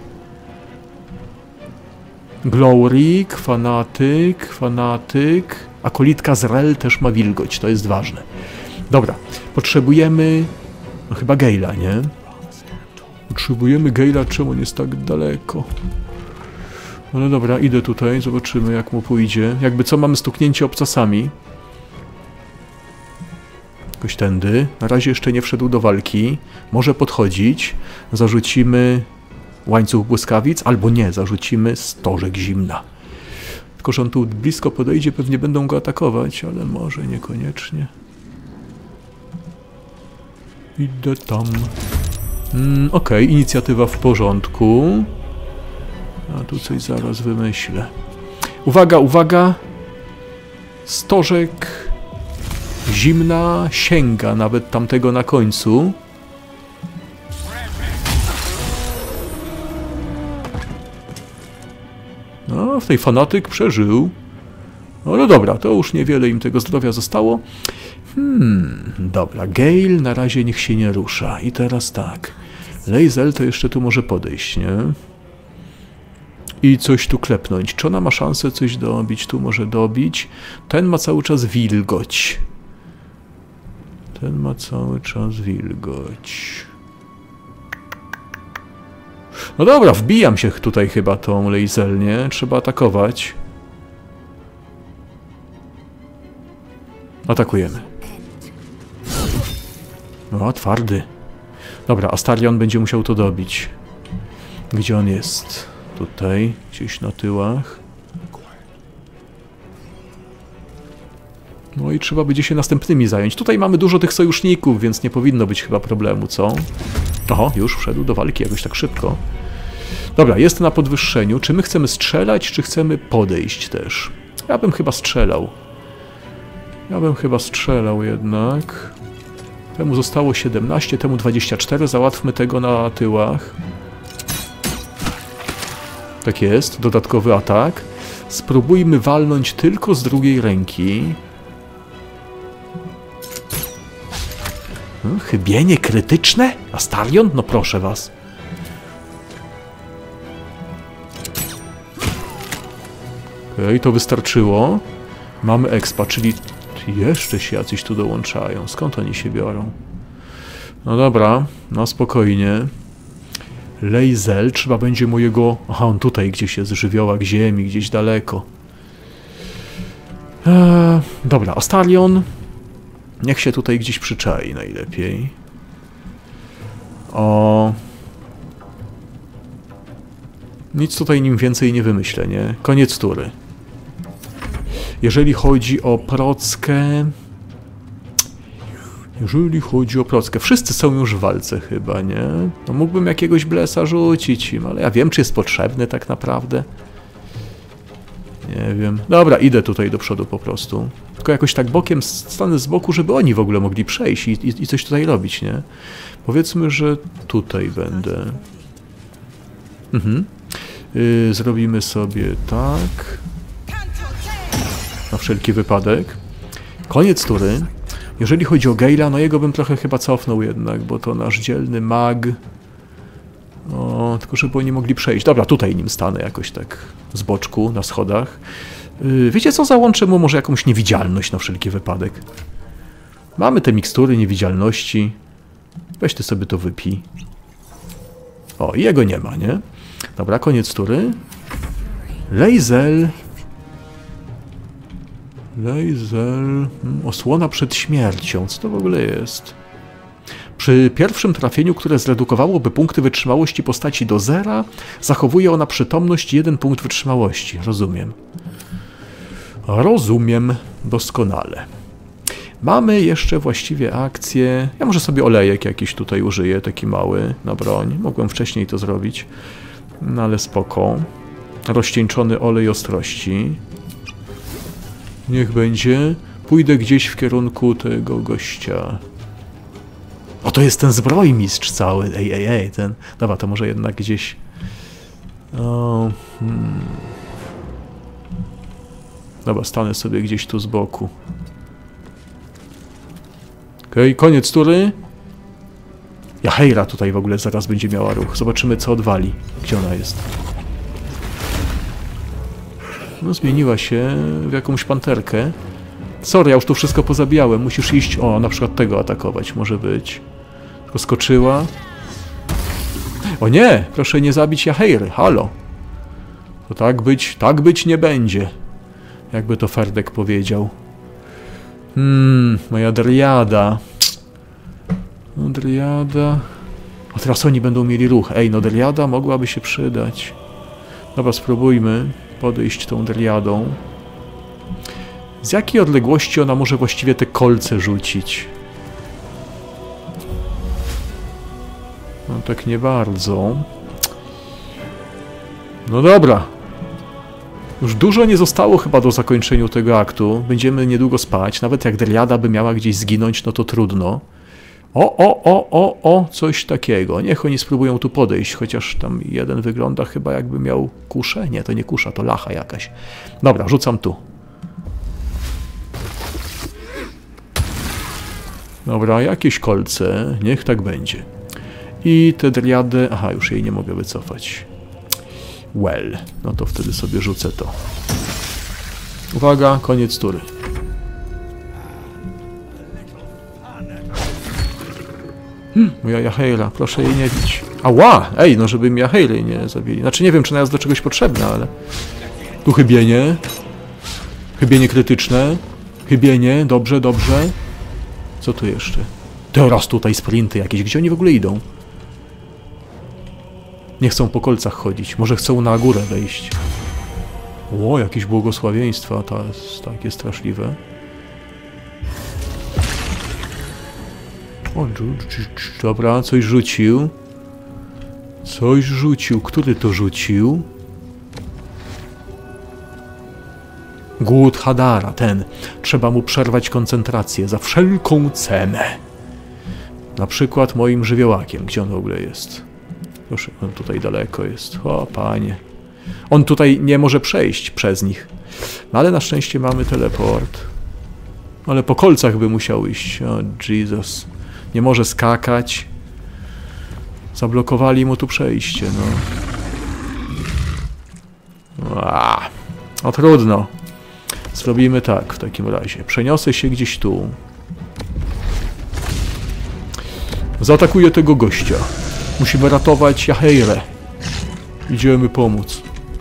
Glowrik, fanatyk. Akolitka z Rel też ma wilgoć, to jest ważne. Dobra, potrzebujemy... No chyba Gale'a, nie? Potrzebujemy Gale'a, czemu on jest tak daleko? No dobra, idę tutaj, zobaczymy jak mu pójdzie. Jakby co, mamy stuknięcie obcasami. Jakoś tędy. Na razie jeszcze nie wszedł do walki. Może podchodzić. Zarzucimy łańcuch błyskawic, albo nie, zarzucimy stożek zimna. Tylko że on tu blisko podejdzie, pewnie będą go atakować, ale może niekoniecznie. Idę tam. Okej, inicjatywa w porządku. A tu coś zaraz wymyślę. Uwaga! Stożek zimna sięga nawet tamtego na końcu. No, w tej fanatyk przeżył. No dobra, to już niewiele im tego zdrowia zostało. Dobra, Gale na razie niech się nie rusza. I teraz tak. Lae'zel to jeszcze tu może podejść, nie? I coś tu klepnąć. Czy ona ma szansę coś dobić? Tu może dobić. Ten ma cały czas wilgoć. No dobra, wbijam się tutaj chyba tą Lae'zel, nie? Trzeba atakować. Atakujemy. No, twardy. Dobra, Astarion będzie musiał to dobić. Gdzie on jest? Tutaj, gdzieś na tyłach. No i trzeba będzie się następnymi zająć. Tutaj mamy dużo tych sojuszników, więc nie powinno być chyba problemu, co? Oho, już wszedł do walki jakoś tak szybko. Dobra, jest na podwyższeniu. Czy my chcemy strzelać, czy chcemy podejść też? Ja bym chyba strzelał. Jednak. Temu zostało 17, temu 24. Załatwmy tego na tyłach. Tak jest, dodatkowy atak. Spróbujmy walnąć tylko z drugiej ręki. Chybienie krytyczne? Astarion? No proszę was. Okej, to wystarczyło. Mamy expa, czyli jeszcze się jacyś tu dołączają. Skąd oni się biorą? No dobra, no spokojnie. Lejzel, trzeba będzie mojego... Aha, on tutaj gdzieś jest, żywiołak ziemi, gdzieś daleko. Dobra, Astarion. Niech się tutaj gdzieś przyczai najlepiej. O... Nic tutaj nim więcej nie wymyślę, nie? Koniec tury. Jeżeli chodzi o prockę... Wszyscy są już w walce chyba, nie? No mógłbym jakiegoś blesa rzucić im, ale ja wiem, czy jest potrzebny tak naprawdę. Nie wiem. Dobra, idę tutaj do przodu po prostu. Tylko jakoś tak bokiem stanę z boku, żeby oni w ogóle mogli przejść i coś tutaj robić, nie? Powiedzmy, że tutaj będę. Zrobimy sobie tak. Na wszelki wypadek. Koniec tury. Jeżeli chodzi o Gale'a, no jego bym trochę chyba cofnął jednak, bo to nasz dzielny mag. O, tylko żeby oni mogli przejść. Dobra, tutaj nim stanę jakoś tak z boczku, na schodach. Wiecie co, załączę mu może jakąś niewidzialność na wszelki wypadek. Mamy te mikstury niewidzialności. Weź ty sobie to wypij. O, i jego nie ma, nie? Dobra, koniec tury. Lejzel. Osłona przed śmiercią. Co to w ogóle jest? Przy pierwszym trafieniu, które zredukowałoby punkty wytrzymałości postaci do 0, zachowuje ona przytomność 1 punkt wytrzymałości. Rozumiem. Rozumiem doskonale. Mamy jeszcze właściwie akcję... Ja może sobie olejek jakiś tutaj użyję, taki mały, na broń. Mogłem wcześniej to zrobić, no ale spoko. Rozcieńczony olej ostrości. Niech będzie. Pójdę gdzieś w kierunku tego gościa. O, to jest ten zbrojmistrz cały. Ej, ten... Dobra, to może jednak gdzieś... O, Dobra, stanę sobie gdzieś tu z boku. Okej, koniec tury. Jaheira tutaj w ogóle zaraz będzie miała ruch. Zobaczymy, co odwali. Gdzie ona jest? No, zmieniła się w jakąś panterkę. Sorry, ja już tu wszystko pozabijałem. Musisz iść... O, na przykład tego atakować może być. Tylko skoczyła. O nie! Proszę nie zabić Jaheiry. Halo. To tak być nie będzie. Jakby to Ferdek powiedział. Moja Dryada. No, Dryada... O, teraz oni będą mieli ruch. Ej, no Dryada mogłaby się przydać. Dobra, spróbujmy podejść tą Dryadą. Z jakiej odległości ona może właściwie te kolce rzucić? No tak nie bardzo. No dobra. Już dużo nie zostało chyba do zakończenia tego aktu. Będziemy niedługo spać. Nawet jak Dryada by miała gdzieś zginąć, no to trudno. Coś takiego. Niech oni spróbują tu podejść, chociaż tam jeden wygląda chyba jakby miał kuszę. Nie, to nie kusza, to lacha jakaś. Dobra, rzucam tu. Dobra, jakieś kolce. Niech tak będzie. I tę Dryadę... Aha, już jej nie mogę wycofać. Well, no to wtedy sobie rzucę to. Uwaga, koniec tury. Moja Jaheira, proszę jej nie bić. Ała! Ej, no żeby mi Jaheiry nie zabili. Znaczy nie wiem, czy ona jest do czegoś potrzebna, ale... Tu chybienie. Chybienie krytyczne. Chybienie, dobrze, dobrze. Co tu jeszcze? Teraz tutaj sprinty jakieś. Gdzie oni w ogóle idą? Nie chcą po kolcach chodzić. Może chcą na górę wejść. O, jakieś błogosławieństwa. To jest takie straszliwe. O, dobra, coś rzucił. Coś rzucił. Który to rzucił? Głód Hadara, ten. Trzeba mu przerwać koncentrację za wszelką cenę. Na przykład moim żywiołakiem. Gdzie on w ogóle jest? Proszę, on tutaj daleko jest. O, panie. On tutaj nie może przejść przez nich. No ale na szczęście mamy teleport. Ale po kolcach by musiał iść. O, Jesus. Nie może skakać. Zablokowali mu tu przejście, no. No trudno. Zrobimy tak w takim razie. Przeniosę się gdzieś tu. Zaatakuję tego gościa. Musimy ratować Jaheirę. Idziemy pomóc.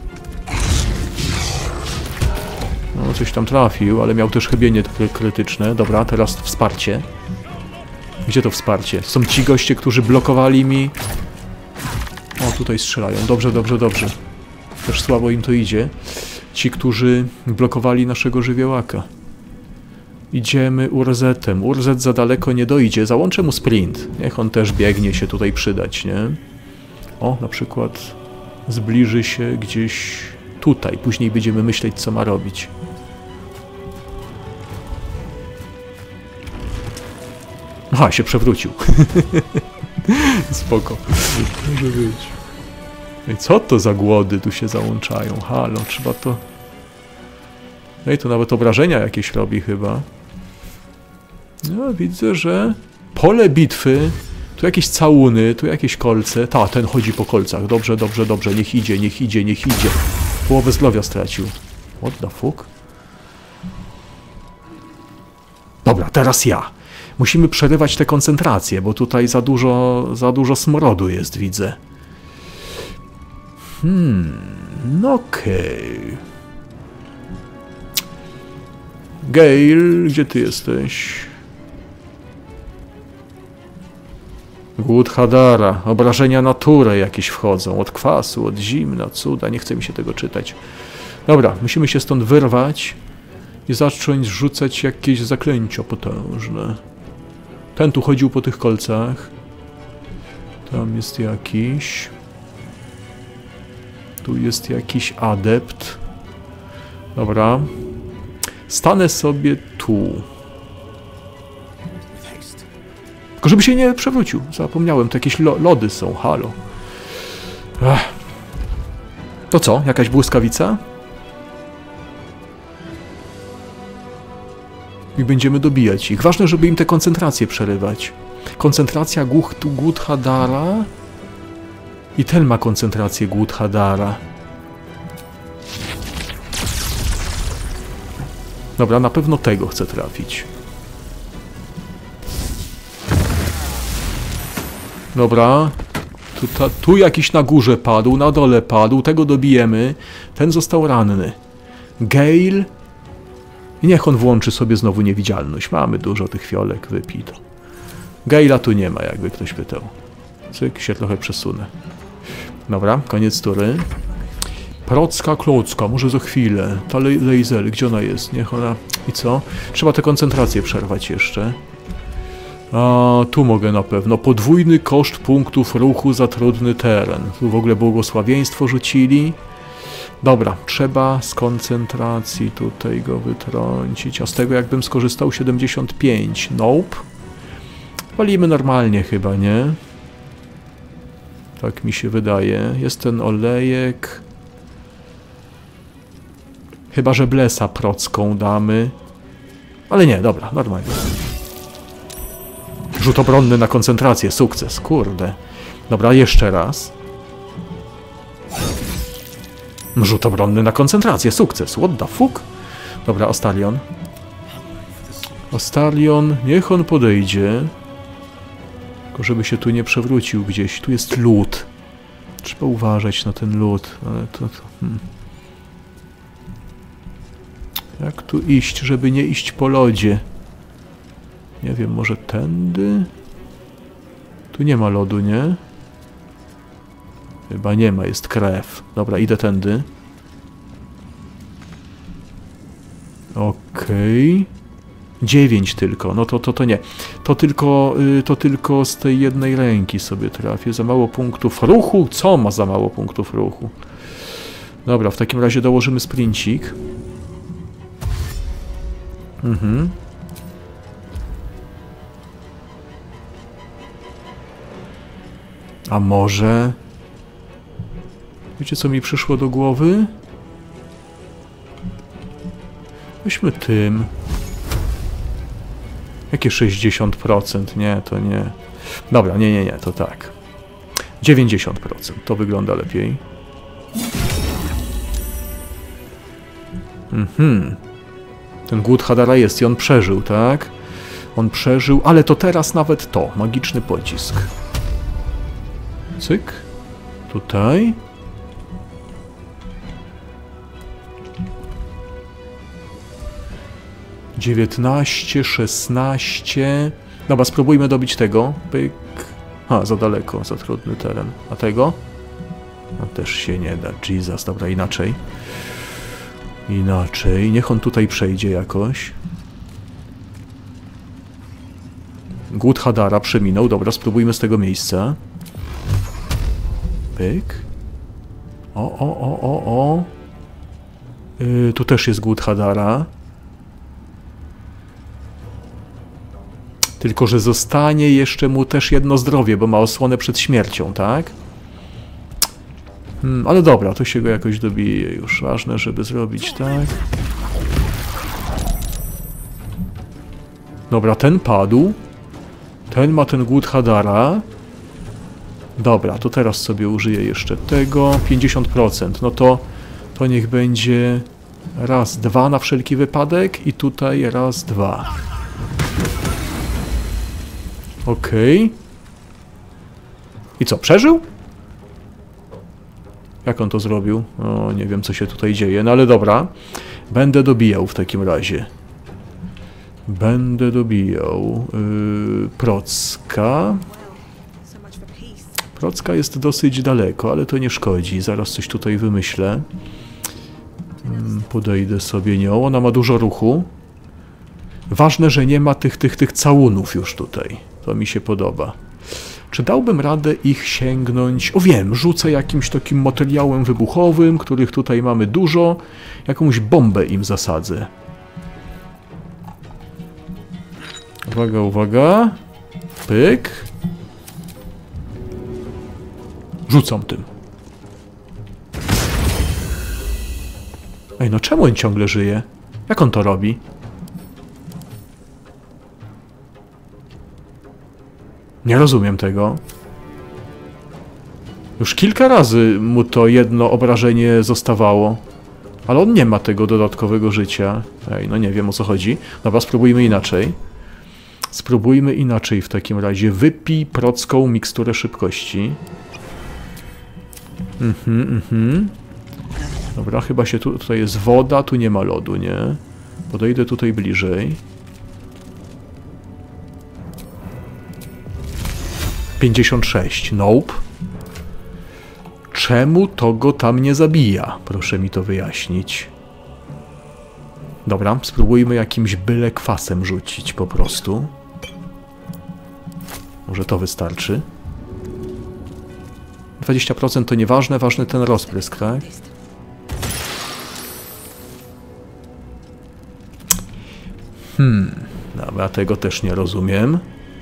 No, coś tam trafił, ale miał też chybienie krytyczne. Dobra, teraz wsparcie. Gdzie to wsparcie? Są ci goście, którzy blokowali mi... O, tutaj strzelają. Dobrze, dobrze, dobrze. Też słabo im to idzie. Ci, którzy blokowali naszego żywiołaka. Idziemy Urzetem. Urzet za daleko nie dojdzie. Załączę mu sprint. Niech on też biegnie się tutaj przydać, nie? O, na przykład zbliży się gdzieś tutaj. Później będziemy myśleć, co ma robić. Aha, się przewrócił. Spoko. Może być. I co to za głody tu się załączają? Halo, trzeba to... No i to nawet obrażenia jakieś robi chyba. No, widzę, że pole bitwy, tu jakieś całuny, tu jakieś kolce. Ta, ten chodzi po kolcach. Dobrze, dobrze, dobrze. Niech idzie, niech idzie, niech idzie. Połowę zdrowia stracił. What the fuck? Dobra, teraz ja. Musimy przerywać tę koncentrację, bo tutaj za dużo smrodu jest, widzę. No okej. Gale, gdzie ty jesteś? Głód Hadara, obrażenia natury jakieś wchodzą, od kwasu, od zimna, cuda, nie chce mi się tego czytać. Dobra, musimy się stąd wyrwać i zacząć rzucać jakieś zaklęcia potężne. Ten tu chodził po tych kolcach. Tam jest jakiś. Tu jest jakiś adept. Dobra. Stanę sobie tu. Tylko żeby się nie przewrócił. Zapomniałem, to jakieś lody są. Halo. To co? Jakaś błyskawica? I będziemy dobijać ich. Ważne, żeby im tę koncentrację przerywać. Koncentracja Głód Hadara. I ten ma koncentrację Głód Hadara. Dobra, na pewno tego chcę trafić. Dobra. Tu jakiś na górze padł, na dole padł. Tego dobijemy. Ten został ranny. Gale. I niech on włączy sobie znowu niewidzialność. Mamy dużo tych fiolek, wypij to. Gale'a tu nie ma, jakby ktoś pytał. Cyk, się trochę przesunę. Dobra, koniec tury. Procka klocka, może za chwilę. Ta Lae'zel, gdzie ona jest? Niech ona... I co? Trzeba tę koncentrację przerwać jeszcze. A tu mogę na pewno. Podwójny koszt punktów ruchu za trudny teren. Tu w ogóle błogosławieństwo rzucili. Dobra, trzeba z koncentracji tutaj go wytrącić. A z tego jakbym skorzystał 75. Nope. Walimy normalnie chyba, nie? Tak mi się wydaje. Jest ten olejek. Chyba że blesa procką damy. Ale nie, dobra, normalnie. Rzut obronny na koncentrację, sukces, kurde. Dobra, jeszcze raz. Rzut obronny na koncentrację, sukces, what the fuck? Dobra, Ostarion. Ostarion, niech on podejdzie. Tylko żeby się tu nie przewrócił gdzieś. Tu jest lód. Trzeba uważać na ten lód, ale to... Jak tu iść, żeby nie iść po lodzie? Nie wiem, może tędy? Tu nie ma lodu, nie? Chyba nie ma, jest krew. Dobra, idę tędy. Okej. 9 tylko, no to nie. To tylko z tej jednej ręki sobie trafię. Za mało punktów ruchu? Co ma za mało punktów ruchu? Dobra, w takim razie dołożymy sprincik. A może... Wiecie, co mi przyszło do głowy? Weźmy tym. Jakie 60%? Nie, to nie. Dobra, nie, to tak. 90%. To wygląda lepiej. Ten głód Hadara jest i on przeżył, tak? On przeżył, ale to teraz nawet to. Magiczny pocisk. Cyk. Tutaj. Dziewiętnaście, 16. Dobra, spróbujmy dobić tego. Pyk. A, za daleko, za trudny teren. A tego? No też się nie da. Jesus, dobra, inaczej. Inaczej. Niech on tutaj przejdzie jakoś. Głód Hadara przeminął. Dobra, spróbujmy z tego miejsca. Pyk. O. Tu też jest głód Hadara. Tylko że zostanie jeszcze mu też jedno zdrowie, bo ma osłonę przed śmiercią, tak? Ale dobra, to się go jakoś dobije już. Ważne, żeby zrobić tak. Dobra, ten padł. Ten ma ten głód Hadara. Dobra, to teraz sobie użyję jeszcze tego. 50%. No to niech będzie raz, dwa na wszelki wypadek i tutaj raz, dwa. Okej. I co, przeżył? Jak on to zrobił? O, nie wiem, co się tutaj dzieje, no ale dobra. Będę dobijał w takim razie. Będę dobijał. Procka. Procka jest dosyć daleko, ale to nie szkodzi. Zaraz coś tutaj wymyślę. Podejdę sobie nią. Ona ma dużo ruchu. Ważne, że nie ma tych całunów już tutaj. To mi się podoba. Czy dałbym radę ich sięgnąć? O wiem, rzucę jakimś takim materiałem wybuchowym, których tutaj mamy dużo. Jakąś bombę im zasadzę. Uwaga, uwaga. Pyk. Rzucam tym. Ej, no czemu on ciągle żyje? Jak on to robi? Nie rozumiem tego. Już kilka razy mu to jedno obrażenie zostawało. Ale on nie ma tego dodatkowego życia. Ej, no nie wiem, o co chodzi. Dobra, spróbujmy inaczej. Spróbujmy inaczej w takim razie. Wypij procką miksturę szybkości. Dobra, chyba się tutaj jest woda, tu nie ma lodu, nie? Podejdę tutaj bliżej. 56. Nope. Czemu to go tam nie zabija? Proszę mi to wyjaśnić. Dobra, spróbujmy jakimś byle kwasem rzucić po prostu. Może to wystarczy. 20% to nieważne, ważny ten rozprysk, tak? Dobra, tego też nie rozumiem.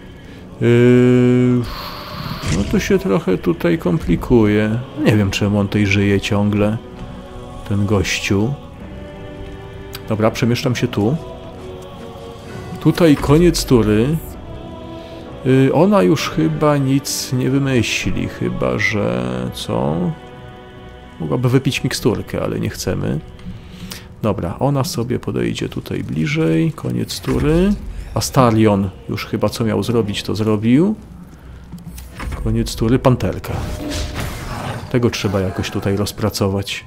No to się trochę tutaj komplikuje. Nie wiem, czemu on tutaj żyje ciągle. Ten gościu. Dobra, przemieszczam się tu. Tutaj koniec tury. Ona już chyba nic nie wymyśli, chyba że... co? Mogłaby wypić miksturkę, ale nie chcemy. Dobra, ona sobie podejdzie tutaj bliżej. Koniec tury. Astarion już chyba co miał zrobić, to zrobił. Koniec tury. Panterka. Tego trzeba jakoś tutaj rozpracować.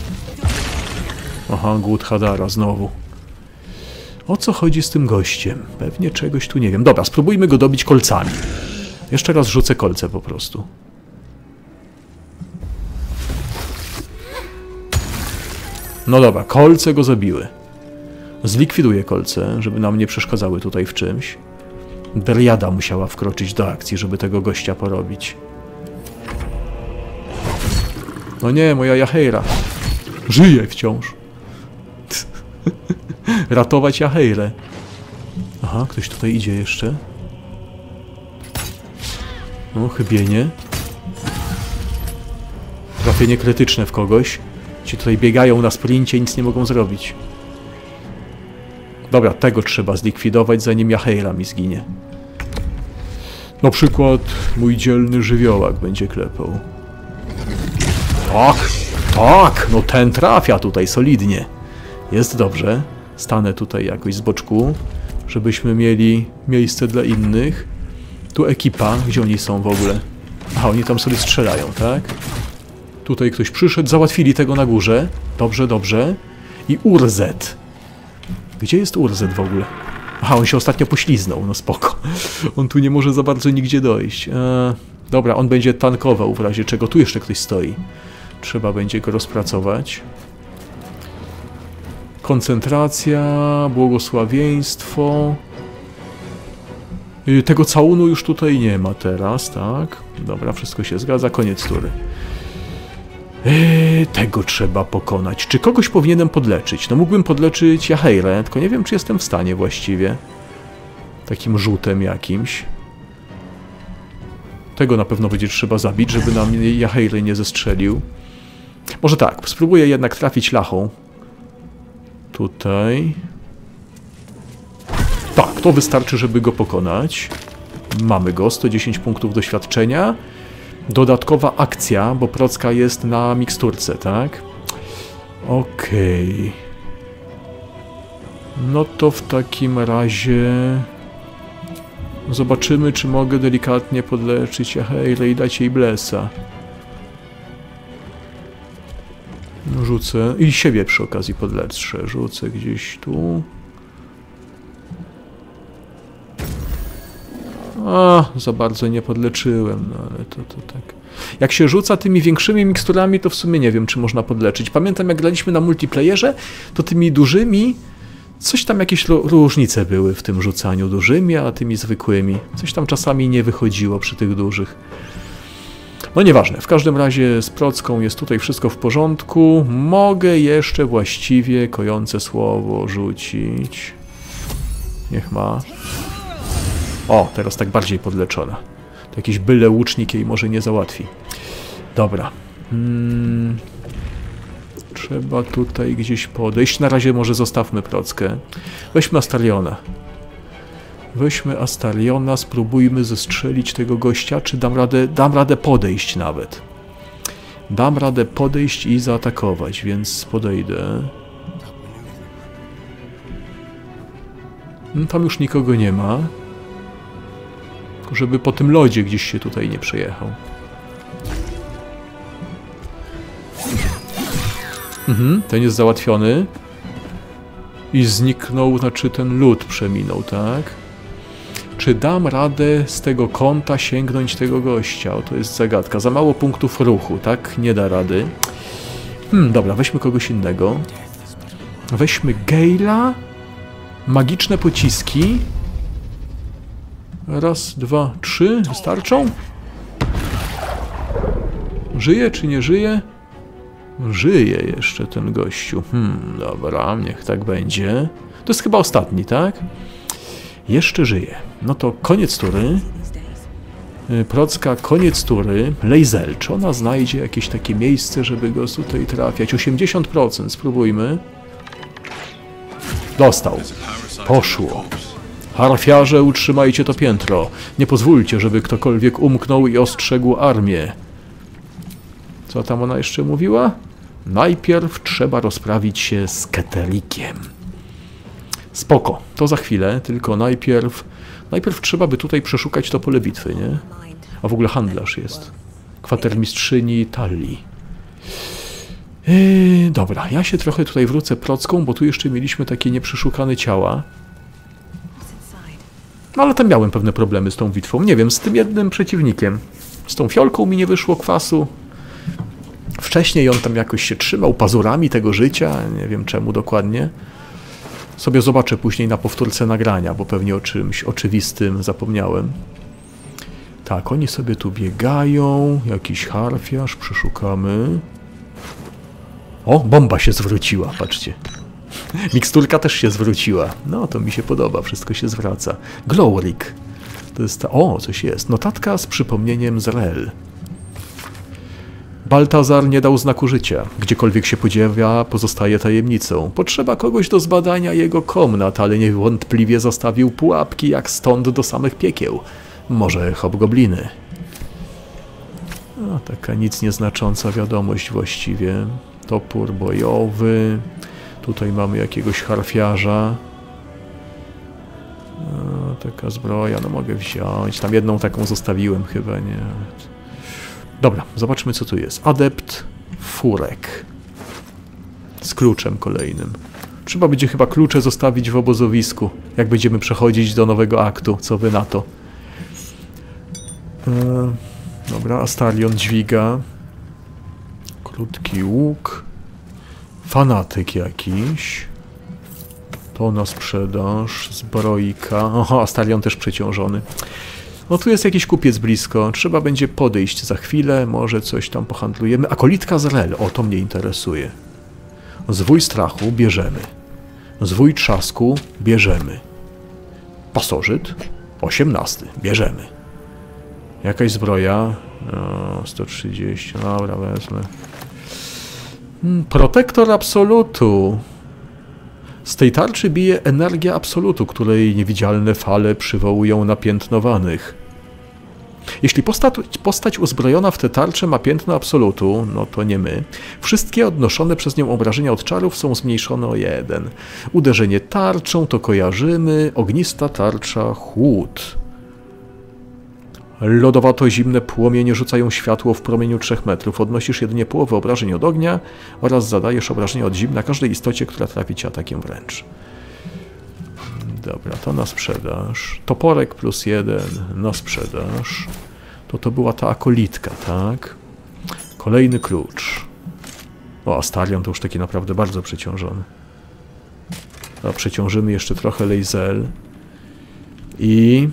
Aha, głód Hadara znowu. O co chodzi z tym gościem? Pewnie czegoś tu nie wiem. Dobra, spróbujmy go dobić kolcami. Jeszcze raz rzucę kolce po prostu. No dobra, kolce go zabiły. Zlikwiduję kolce, żeby nam nie przeszkadzały tutaj w czymś. Dryada musiała wkroczyć do akcji, żeby tego gościa porobić. No nie, moja Jaheira. Żyje wciąż. Ratować Jaheirę. Aha, ktoś tutaj idzie jeszcze. No, chybienie. Trafienie krytyczne w kogoś. Ci tutaj biegają na sprincie, nic nie mogą zrobić. Dobra, tego trzeba zlikwidować, zanim Jaheira mi zginie. Na przykład mój dzielny żywiołak będzie klepał. Tak, tak, no ten trafia tutaj solidnie. Jest dobrze. Stanę tutaj jakoś z boczku, żebyśmy mieli miejsce dla innych. Tu ekipa, gdzie oni są w ogóle? Aha, oni tam sobie strzelają, tak? Tutaj ktoś przyszedł, załatwili tego na górze. Dobrze, dobrze. I Urzet. Gdzie jest Urzet w ogóle? Aha, on się ostatnio pośliznął, no spoko. On tu nie może za bardzo nigdzie dojść. Dobra, on będzie tankował w razie czego. Tu jeszcze ktoś stoi. Trzeba będzie go rozpracować. Koncentracja, błogosławieństwo. Tego całunu już tutaj nie ma teraz, tak? Dobra, wszystko się zgadza, koniec tury. Tego trzeba pokonać. Czy kogoś powinienem podleczyć? No mógłbym podleczyć Jaheirę, tylko nie wiem, czy jestem w stanie właściwie. Takim rzutem jakimś. Tego na pewno będzie trzeba zabić, żeby nam Jaheiry nie zestrzelił. Może tak, spróbuję jednak trafić lachą. Tutaj. Tak, to wystarczy, żeby go pokonać. Mamy go, 110 punktów doświadczenia. Dodatkowa akcja, bo procka jest na miksturce, tak? Okej. No to w takim razie... Zobaczymy, czy mogę delikatnie podleczyć Jaheirę i dać jej blessa. Rzucę. I siebie przy okazji podleczę. Rzucę gdzieś tu. Za bardzo nie podleczyłem, no ale to tak. Jak się rzuca tymi większymi miksturami, to w sumie nie wiem, czy można podleczyć. Pamiętam, jak graliśmy na multiplayerze, to tymi dużymi, coś tam jakieś różnice były w tym rzucaniu dużymi, a tymi zwykłymi. Coś tam czasami nie wychodziło przy tych dużych. No nieważne, w każdym razie z procką jest tutaj wszystko w porządku. Mogę jeszcze właściwie kojące słowo rzucić. Niech ma. O, teraz tak bardziej podleczona. To jakiś byle łucznik jej może nie załatwi. Dobra. Trzeba tutaj gdzieś podejść. Na razie może zostawmy prockę. Weźmy Astariona. Weźmy Astariona, spróbujmy zestrzelić tego gościa, czy dam radę podejść nawet. Dam radę podejść i zaatakować, więc podejdę. Tam już nikogo nie ma. Żeby po tym lodzie gdzieś się tutaj nie przejechał. Ten jest załatwiony. I zniknął, znaczy ten lód przeminął, tak? Czy dam radę z tego kąta sięgnąć tego gościa? O, to jest zagadka. Za mało punktów ruchu, tak? Nie da rady. Dobra, weźmy kogoś innego. Weźmy Gale'a. Magiczne pociski. Raz, dwa, trzy. Wystarczą? Żyje czy nie żyje? Żyje jeszcze ten gościu. Dobra, niech tak będzie. To jest chyba ostatni, tak? Jeszcze żyje. No to koniec tury. Procka, koniec tury. Lae'zel, czy ona znajdzie jakieś takie miejsce, żeby go tutaj trafiać? 80%, spróbujmy. Dostał. Poszło. Harfiarze, utrzymajcie to piętro. Nie pozwólcie, żeby ktokolwiek umknął i ostrzegł armię. Co tam ona jeszcze mówiła? Najpierw trzeba rozprawić się z Keterikiem. Spoko, to za chwilę, tylko najpierw trzeba by tutaj przeszukać to pole bitwy, nie? A w ogóle handlarz jest. Kwatermistrzyni Talii. Dobra, ja się trochę tutaj wrócę procką, bo tu jeszcze mieliśmy takie nieprzeszukane ciała. No ale tam miałem pewne problemy z tą bitwą. Nie wiem, z tym jednym przeciwnikiem. Z tą fiolką mi nie wyszło kwasu. Wcześniej on tam jakoś się trzymał pazurami tego życia. Nie wiem czemu dokładnie. Sobie zobaczę później na powtórce nagrania, bo pewnie o czymś oczywistym zapomniałem. Tak, oni sobie tu biegają. Jakiś harfiarz, przeszukamy. O, bomba się zwróciła, patrzcie. Miksturka też się zwróciła. No, to mi się podoba, wszystko się zwraca. Glowrick. To jest ta... O, coś jest. Notatka z przypomnieniem z Rel. Baltazar nie dał znaku życia. Gdziekolwiek się podziewia, pozostaje tajemnicą. Potrzeba kogoś do zbadania jego komnat, ale niewątpliwie zostawił pułapki jak stąd do samych piekieł. Może hobgobliny. No, taka nic nieznacząca wiadomość właściwie. Topór bojowy. Tutaj mamy jakiegoś harfiarza. No, taka zbroja, no mogę wziąć. Tam jedną taką zostawiłem chyba, nie? Dobra, zobaczmy co tu jest. Adept Furek. Z kluczem kolejnym. Trzeba będzie chyba klucze zostawić w obozowisku, jak będziemy przechodzić do nowego aktu. Co wy na to? Dobra, Astarion dźwiga. Krótki łuk. Fanatyk jakiś. To na sprzedaż. Zbrojka. Aha, Astarion też przeciążony. No tu jest jakiś kupiec blisko. Trzeba będzie podejść za chwilę. Może coś tam pohandlujemy. Akolitka z Rel. O, to mnie interesuje. Zwój strachu bierzemy. Zwój trzasku bierzemy. Pasożyt 18. Bierzemy. Jakaś zbroja. No, 130. Dobra, wezmę. Protektor Absolutu. Z tej tarczy bije energia Absolutu, której niewidzialne fale przywołują napiętnowanych. Jeśli postać uzbrojona w tę tarczę ma piętno Absolutu, no to nie my, wszystkie odnoszone przez nią obrażenia od czarów są zmniejszone o 1. Uderzenie tarczą to kojarzymy, ognista tarcza chłód. Lodowato-zimne płomienie rzucają światło w promieniu 3 metrów. Odnosisz jedynie połowę obrażeń od ognia oraz zadajesz obrażenia od zimna każdej istocie, która trafi cię atakiem wręcz. Dobra, to na sprzedaż. Toporek +1 na sprzedaż. To była ta akolitka, tak? Kolejny klucz. O, Astarion to już taki naprawdę bardzo przeciążony. A przeciążymy jeszcze trochę Lae'zel. I...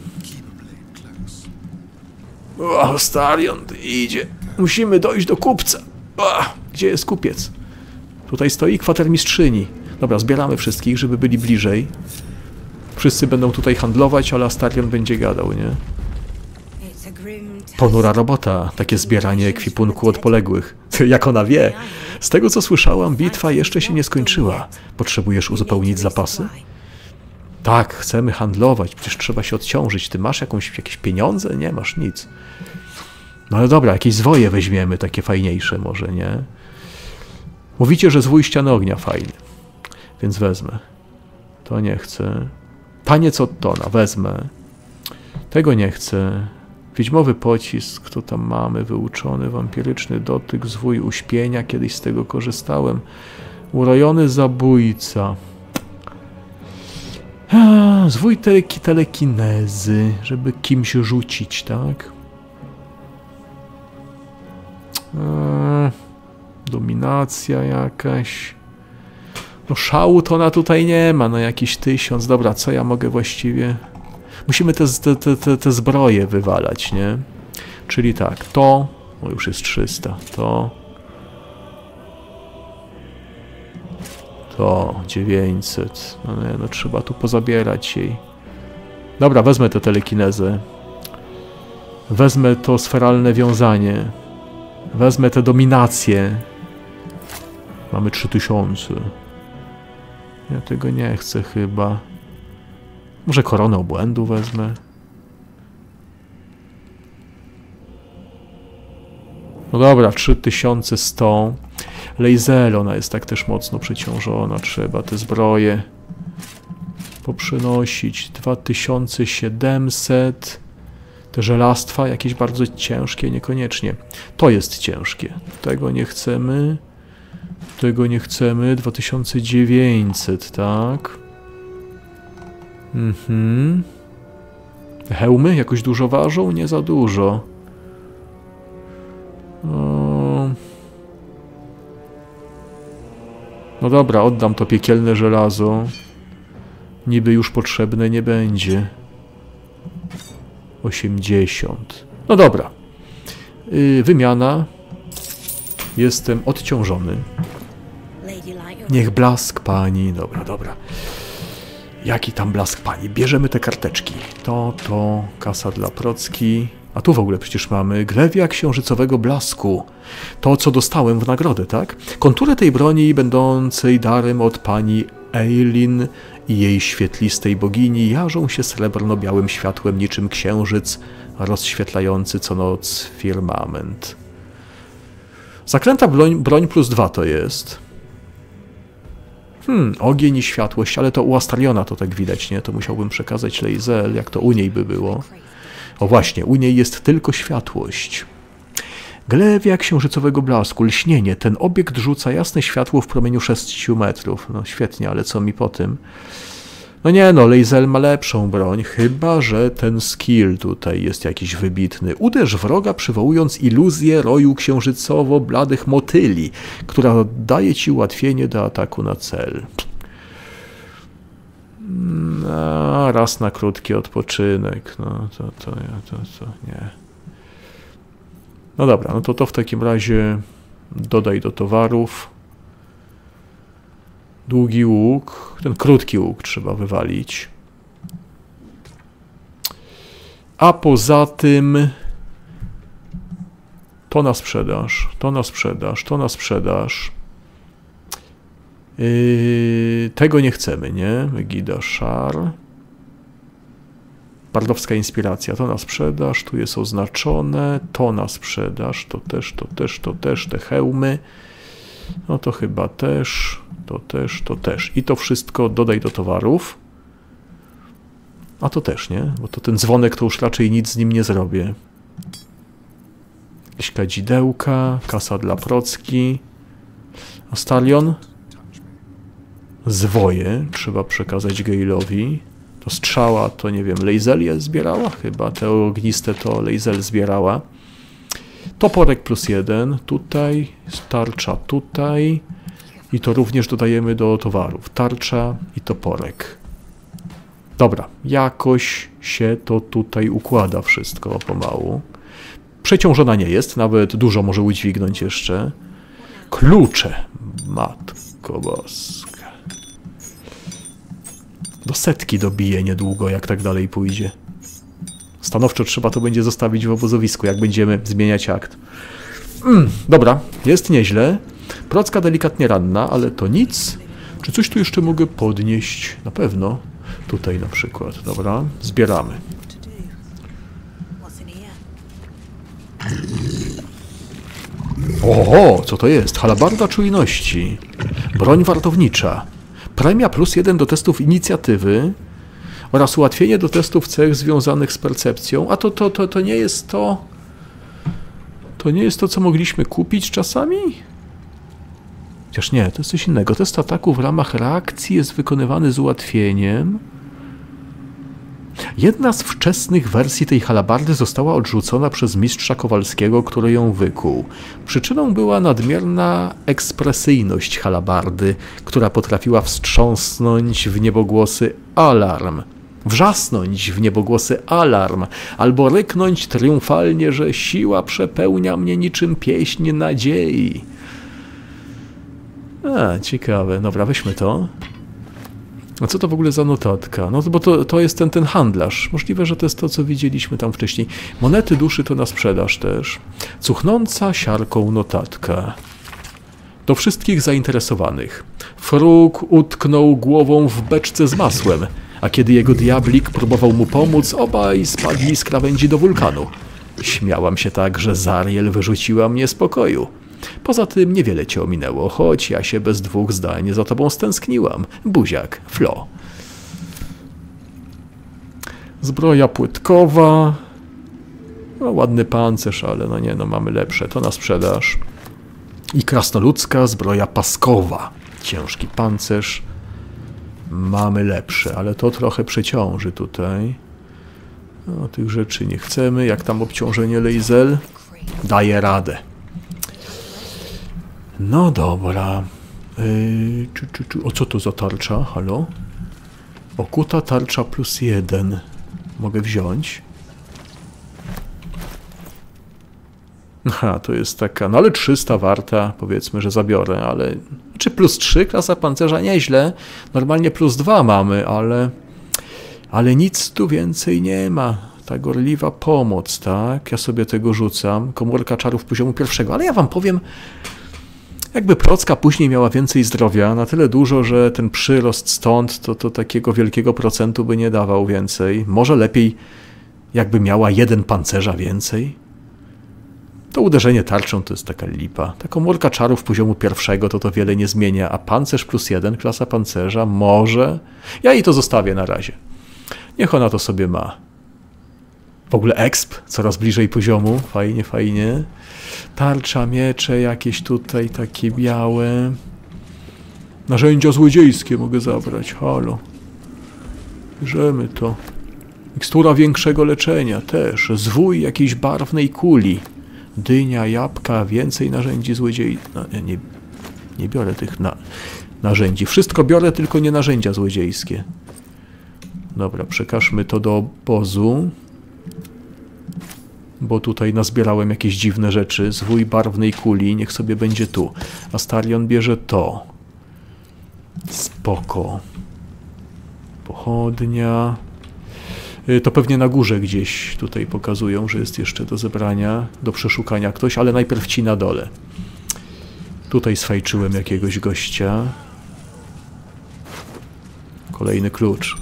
O, Astarion idzie. Musimy dojść do kupca. O, gdzie jest kupiec? Tutaj stoi kwatermistrzyni. Dobra, zbieramy wszystkich, żeby byli bliżej. Wszyscy będą tutaj handlować, ale Astarion będzie gadał, nie? Ponura robota, takie zbieranie ekwipunku od poległych. Jak ona wie? Z tego co słyszałam, bitwa jeszcze się nie skończyła. Potrzebujesz uzupełnić zapasy? Tak, chcemy handlować, przecież trzeba się odciążyć. Ty masz jakieś pieniądze? Nie masz nic. No ale dobra, jakieś zwoje weźmiemy, takie fajniejsze może, nie? Mówicie, że zwój ściany ognia fajny, więc wezmę. To nie chcę. Taniec od Tona, wezmę. Tego nie chcę. Wiedźmowy pocisk, to tam mamy, wyuczony, wampiryczny dotyk, zwój uśpienia, kiedyś z tego korzystałem. Urojony zabójca. Zwój telekinezy, żeby kimś rzucić, tak? Dominacja jakaś. No szału to ona tutaj nie ma, no jakiś 1000. Dobra, co ja mogę właściwie... Musimy te zbroje wywalać, nie? Czyli tak, to... O, już jest 300. To 900. No nie, no trzeba tu pozabierać jej. Dobra, wezmę tę telekinezę. Wezmę to sferalne wiązanie. Wezmę tę dominację. Mamy 3000. Ja tego nie chcę chyba. Może koronę obłędu wezmę. No dobra, 3100. Lae'zel, ona jest tak też mocno przeciążona. Trzeba te zbroje poprzynosić. 2700. Te żelastwa jakieś bardzo ciężkie, niekoniecznie. To jest ciężkie. Tego nie chcemy. Tego nie chcemy. 2900, tak. Hełmy jakoś dużo ważą? Nie za dużo. No dobra, oddam to piekielne żelazo. Niby już potrzebne nie będzie. 80. No dobra. Wymiana. Jestem odciążony. Niech blask pani. Dobra, dobra. Jaki tam blask pani? Bierzemy te karteczki. To, kasa dla procki. A tu w ogóle przecież mamy glewia księżycowego blasku. To, co dostałem w nagrodę, tak? Kontury tej broni będącej darem od pani Eileen i jej świetlistej bogini jarzą się srebrno-białym światłem niczym księżyc rozświetlający co noc firmament. Zaklęta broń plus 2 to jest. Ogień i światłość, ale to u Astariona to tak widać, nie? To musiałbym przekazać Lae'zel, jak to u niej by było. O właśnie, u niej jest tylko światłość. Glewia księżycowego blasku, lśnienie. Ten obiekt rzuca jasne światło w promieniu 6 metrów. No świetnie, ale co mi po tym? No nie no, Lae'zel ma lepszą broń, chyba że ten skill tutaj jest jakiś wybitny. Uderz wroga, przywołując iluzję roju księżycowo-bladych motyli, która daje ci ułatwienie do ataku na cel. No, raz na krótki odpoczynek. No to nie. No dobra, no to w takim razie dodaj do towarów. Długi łuk. Ten krótki łuk trzeba wywalić. A poza tym to na sprzedaż, to na sprzedaż, to na sprzedaż. Tego nie chcemy, nie? Megiddo Szar. Bardowska inspiracja, to na sprzedaż, tu jest oznaczone, to na sprzedaż, to też, te hełmy. No to chyba też, to też. I to wszystko dodaj do towarów. A to też, nie? Bo to ten dzwonek to już raczej nic z nim nie zrobię. Jakieś kadzidełka, kasa dla procki. Astarion. Zwoje trzeba przekazać Gale'owi. To strzała, to nie wiem, Lae'zel je zbierała? Chyba te ogniste to Lae'zel zbierała. Toporek plus 1 tutaj, tarcza tutaj i to również dodajemy do towarów. Tarcza i toporek. Dobra, jakoś się to tutaj układa wszystko pomału. Przeciążona nie jest, nawet dużo może udźwignąć jeszcze. Klucze, matko boska. Do 100 dobije niedługo, jak tak dalej pójdzie. Stanowczo trzeba to będzie zostawić w obozowisku, jak będziemy zmieniać akt. Dobra, jest nieźle. Procka delikatnie ranna, ale to nic. Czy coś tu jeszcze mogę podnieść? Na pewno. Tutaj na przykład. Dobra, zbieramy. Oho, co to jest? Halabarda czujności. Broń wartownicza. Premia plus 1 do testów inicjatywy oraz ułatwienie do testów cech związanych z percepcją. A to nie jest to... To nie jest to, co mogliśmy kupić czasami? Chociaż nie, to jest coś innego. Test ataku w ramach reakcji jest wykonywany z ułatwieniem. Jedna z wczesnych wersji tej halabardy została odrzucona przez mistrza Kowalskiego, który ją wykuł. Przyczyną była nadmierna ekspresyjność halabardy, która potrafiła wstrząsnąć w niebogłosy alarm, wrzasnąć w niebogłosy alarm, albo ryknąć triumfalnie, że siła przepełnia mnie niczym pieśń nadziei. Ciekawe. Dobra, weźmy to. A co to w ogóle za notatka? No bo to jest ten handlarz. Możliwe, że to jest to, co widzieliśmy tam wcześniej. Monety duszy to na sprzedaż też. Cuchnąca siarką notatka. Do wszystkich zainteresowanych. Fruk utknął głową w beczce z masłem, a kiedy jego diablik próbował mu pomóc, obaj spadli z krawędzi do wulkanu. Śmiałam się tak, że Zariel wyrzuciła mnie z pokoju. Poza tym niewiele cię ominęło, choć ja się bez 2 zdań za tobą stęskniłam. Buziak, Flo. Zbroja płytkowa. No, ładny pancerz, ale no nie, no mamy lepsze. To na sprzedaż. I krasnoludzka zbroja paskowa. Ciężki pancerz. Mamy lepsze, ale to trochę przeciąży tutaj. No, tych rzeczy nie chcemy. Jak tam obciążenie Lae'zel? Daje radę. No dobra. O co to za tarcza? Halo? Okuta tarcza +1. Mogę wziąć. Aha, to jest taka, no ale 300 warta, powiedzmy, że zabiorę, ale... Czy +3 klasa pancerza? Nieźle. Normalnie +2 mamy, ale nic tu więcej nie ma. Ta gorliwa pomoc, tak? Ja sobie tego rzucam. Komórka czarów poziomu 1. Ale ja wam powiem, jakby procka później miała więcej zdrowia, na tyle dużo, że ten przyrost stąd to takiego wielkiego procentu by nie dawał więcej. Może lepiej, jakby miała 1 pancerza więcej. To uderzenie tarczą to jest taka lipa. Ta komórka czarów poziomu 1 to wiele nie zmienia, a pancerz +1, klasa pancerza, może... Ja jej to zostawię na razie. Niech ona to sobie ma. W ogóle exp, coraz bliżej poziomu. Fajnie, fajnie. Tarcza, miecze jakieś tutaj takie białe. Narzędzia złodziejskie mogę zabrać. Halo. Bierzemy to. Mikstura większego leczenia też. Zwój jakiejś barwnej kuli. Dynia, jabłka, więcej narzędzi złodziejskich. No, ja nie biorę tych narzędzi. Wszystko biorę, tylko nie narzędzia złodziejskie. Dobra, przekażmy to do obozu. Bo tutaj nazbierałem jakieś dziwne rzeczy. Zwój barwnej kuli, niech sobie będzie tu. Astarion bierze to. Spoko. Pochodnia. To pewnie na górze gdzieś tutaj pokazują, że jest jeszcze do zebrania, do przeszukania ktoś, ale najpierw ci na dole. Tutaj sfajczyłem jakiegoś gościa. Kolejny klucz.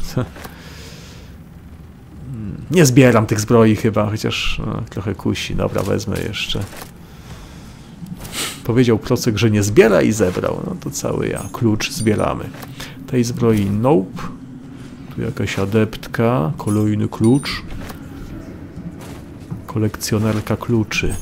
Nie zbieram tych zbroi chyba, chociaż no, trochę kusi. Dobra, wezmę jeszcze. Powiedział procek, że nie zbiera i zebrał. No to cały ja. Klucz zbieramy. Tej zbroi nope. Tu jakaś adeptka. Kolejny klucz. Kolekcjonerka kluczy.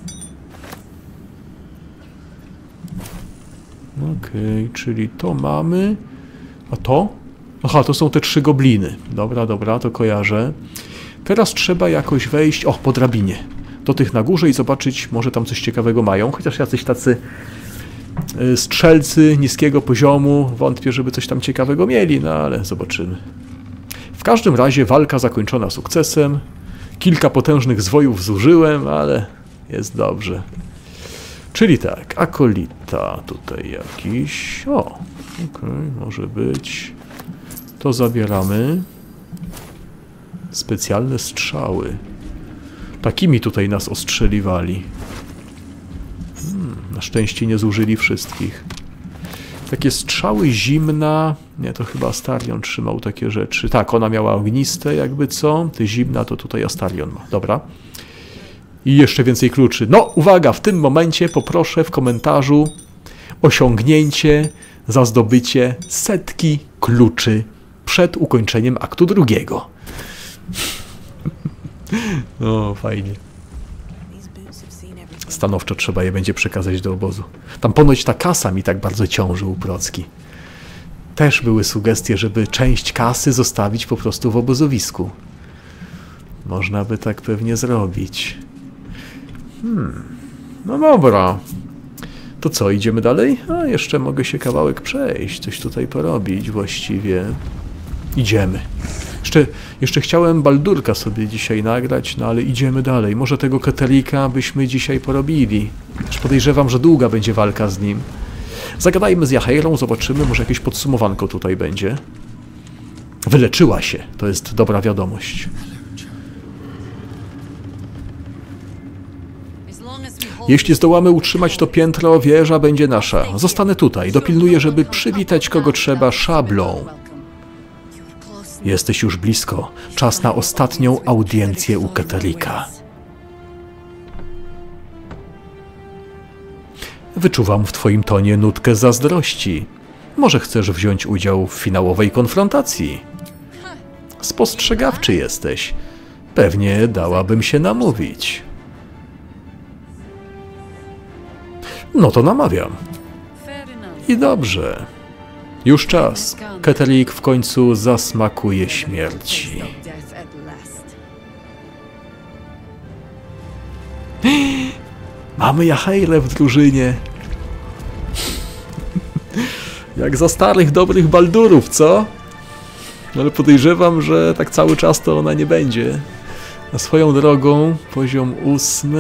Okej, czyli to mamy. A to? Aha, to są te 3 gobliny. Dobra, dobra, to kojarzę. Teraz trzeba jakoś wejść, po drabinie. Do tych na górze i zobaczyć, może tam coś ciekawego mają. Chociaż jacyś tacy strzelcy niskiego poziomu. Wątpię, żeby coś tam ciekawego mieli, no ale zobaczymy. W każdym razie walka zakończona sukcesem. Kilka potężnych zwojów zużyłem, ale jest dobrze. Czyli tak, akolita tutaj jakiś. Okej, może być. To zabieramy. Specjalne strzały. Takimi tutaj nas ostrzeliwali. Na szczęście nie zużyli wszystkich. Takie strzały zimna. Nie, to chyba Astarion trzymał takie rzeczy. Tak, ona miała ogniste, jakby co. Te zimna to tutaj Astarion ma. Dobra. I jeszcze więcej kluczy. No, uwaga, w tym momencie poproszę w komentarzu osiągnięcie za zdobycie 100 kluczy przed ukończeniem aktu 2. No, fajnie. Stanowczo trzeba je będzie przekazać do obozu. Tam ponoć ta kasa mi tak bardzo ciąży u Procki. Też były sugestie, żeby część kasy zostawić po prostu w obozowisku. Można by tak pewnie zrobić. No dobra. To co, idziemy dalej? A, jeszcze mogę się kawałek przejść, coś tutaj porobić właściwie. Idziemy. Jeszcze chciałem Baldurka sobie dzisiaj nagrać, no ale idziemy dalej. Może tego Keterika byśmy dzisiaj porobili. Już podejrzewam, że długa będzie walka z nim. Zagadajmy z Jaheirą, zobaczymy, może jakieś podsumowanko tutaj będzie. Wyleczyła się, to jest dobra wiadomość. Jeśli zdołamy utrzymać to piętro, wieża będzie nasza. Zostanę tutaj, dopilnuję, żeby przywitać kogo trzeba szablą. Jesteś już blisko. Czas na ostatnią audiencję u Keterika. Wyczuwam w twoim tonie nutkę zazdrości. Może chcesz wziąć udział w finałowej konfrontacji? Spostrzegawczy jesteś. Pewnie dałabym się namówić. No to namawiam. I dobrze. Już czas. Keterik w końcu zasmakuje śmierci. Mamy Jahairę w drużynie. Jak za starych, dobrych Baldurów, co? Ale podejrzewam, że tak cały czas to ona nie będzie. Na swoją drogą, poziom 8.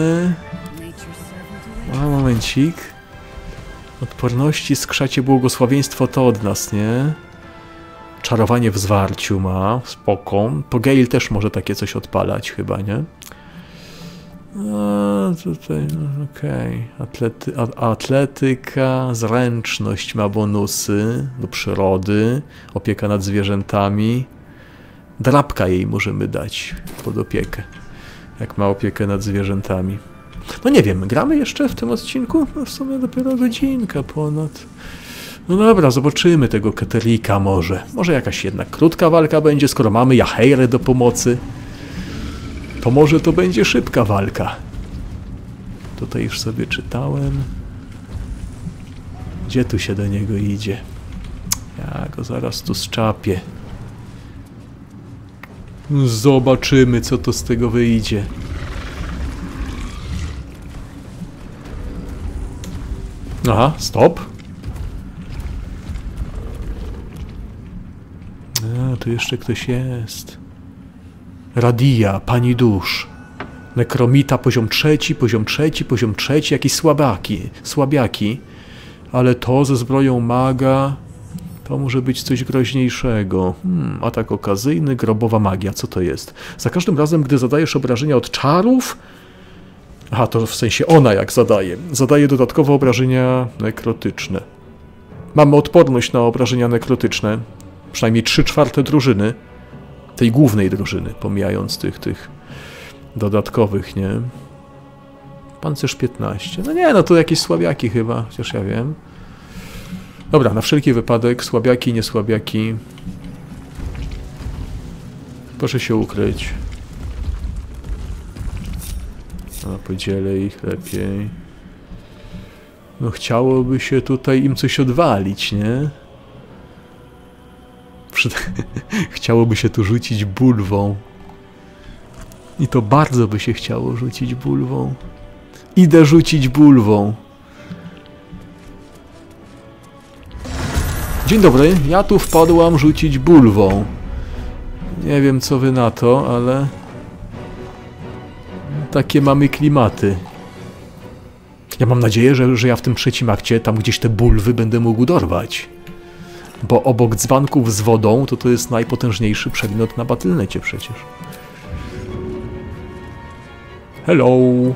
A, momencik. Odporności, skrzacie błogosławieństwo to od nas, nie? Czarowanie w zwarciu ma, spoko. To Gale też może takie coś odpalać chyba, nie? A, tutaj, okej. Atletyka, zręczność ma bonusy do przyrody, opieka nad zwierzętami. Drapka jej możemy dać pod opiekę, jak ma opiekę nad zwierzętami. No nie wiem, gramy jeszcze w tym odcinku? No w sumie dopiero godzinka ponad. No dobra, zobaczymy tego Keterika może. Może jakaś jednak krótka walka będzie, skoro mamy Jahairę do pomocy. To może to będzie szybka walka. Tutaj już sobie czytałem. Gdzie tu się do niego idzie? Ja go zaraz tu zczapię. Zobaczymy, co to z tego wyjdzie. Aha, stop. A, tu jeszcze ktoś jest. Radia, pani dusz. Nekromita, poziom trzeci, poziom trzeci, jakieś słabiaki. Ale to ze zbroją maga, to może być coś groźniejszego. Atak okazyjny, grobowa magia, co to jest? Za każdym razem, gdy zadajesz obrażenia od czarów... Aha, to w sensie ona jak zadaje. Zadaje dodatkowe obrażenia nekrotyczne. Mamy odporność na obrażenia nekrotyczne. Przynajmniej 3/4 drużyny. Tej głównej drużyny, pomijając tych dodatkowych, nie? Pancerz 15. No nie, no to jakieś słabiaki chyba, chociaż ja wiem. Dobra, na wszelki wypadek, słabiaki, niesłabiaki. Proszę się ukryć. A, podzielę ich lepiej. No chciałoby się tutaj im coś odwalić, nie? Chciałoby się tu rzucić bulwą. I to bardzo by się chciało rzucić bulwą. Idę rzucić bulwą. Dzień dobry, ja tu wpadłam rzucić bulwą. Nie wiem, co wy na to, ale... takie mamy klimaty. Ja mam nadzieję, że ja w tym trzecim akcie, tam gdzieś te bulwy będę mógł dorwać. Bo obok dzbanków z wodą, to jest najpotężniejszy przedmiot na Battle.necie przecież. Hello!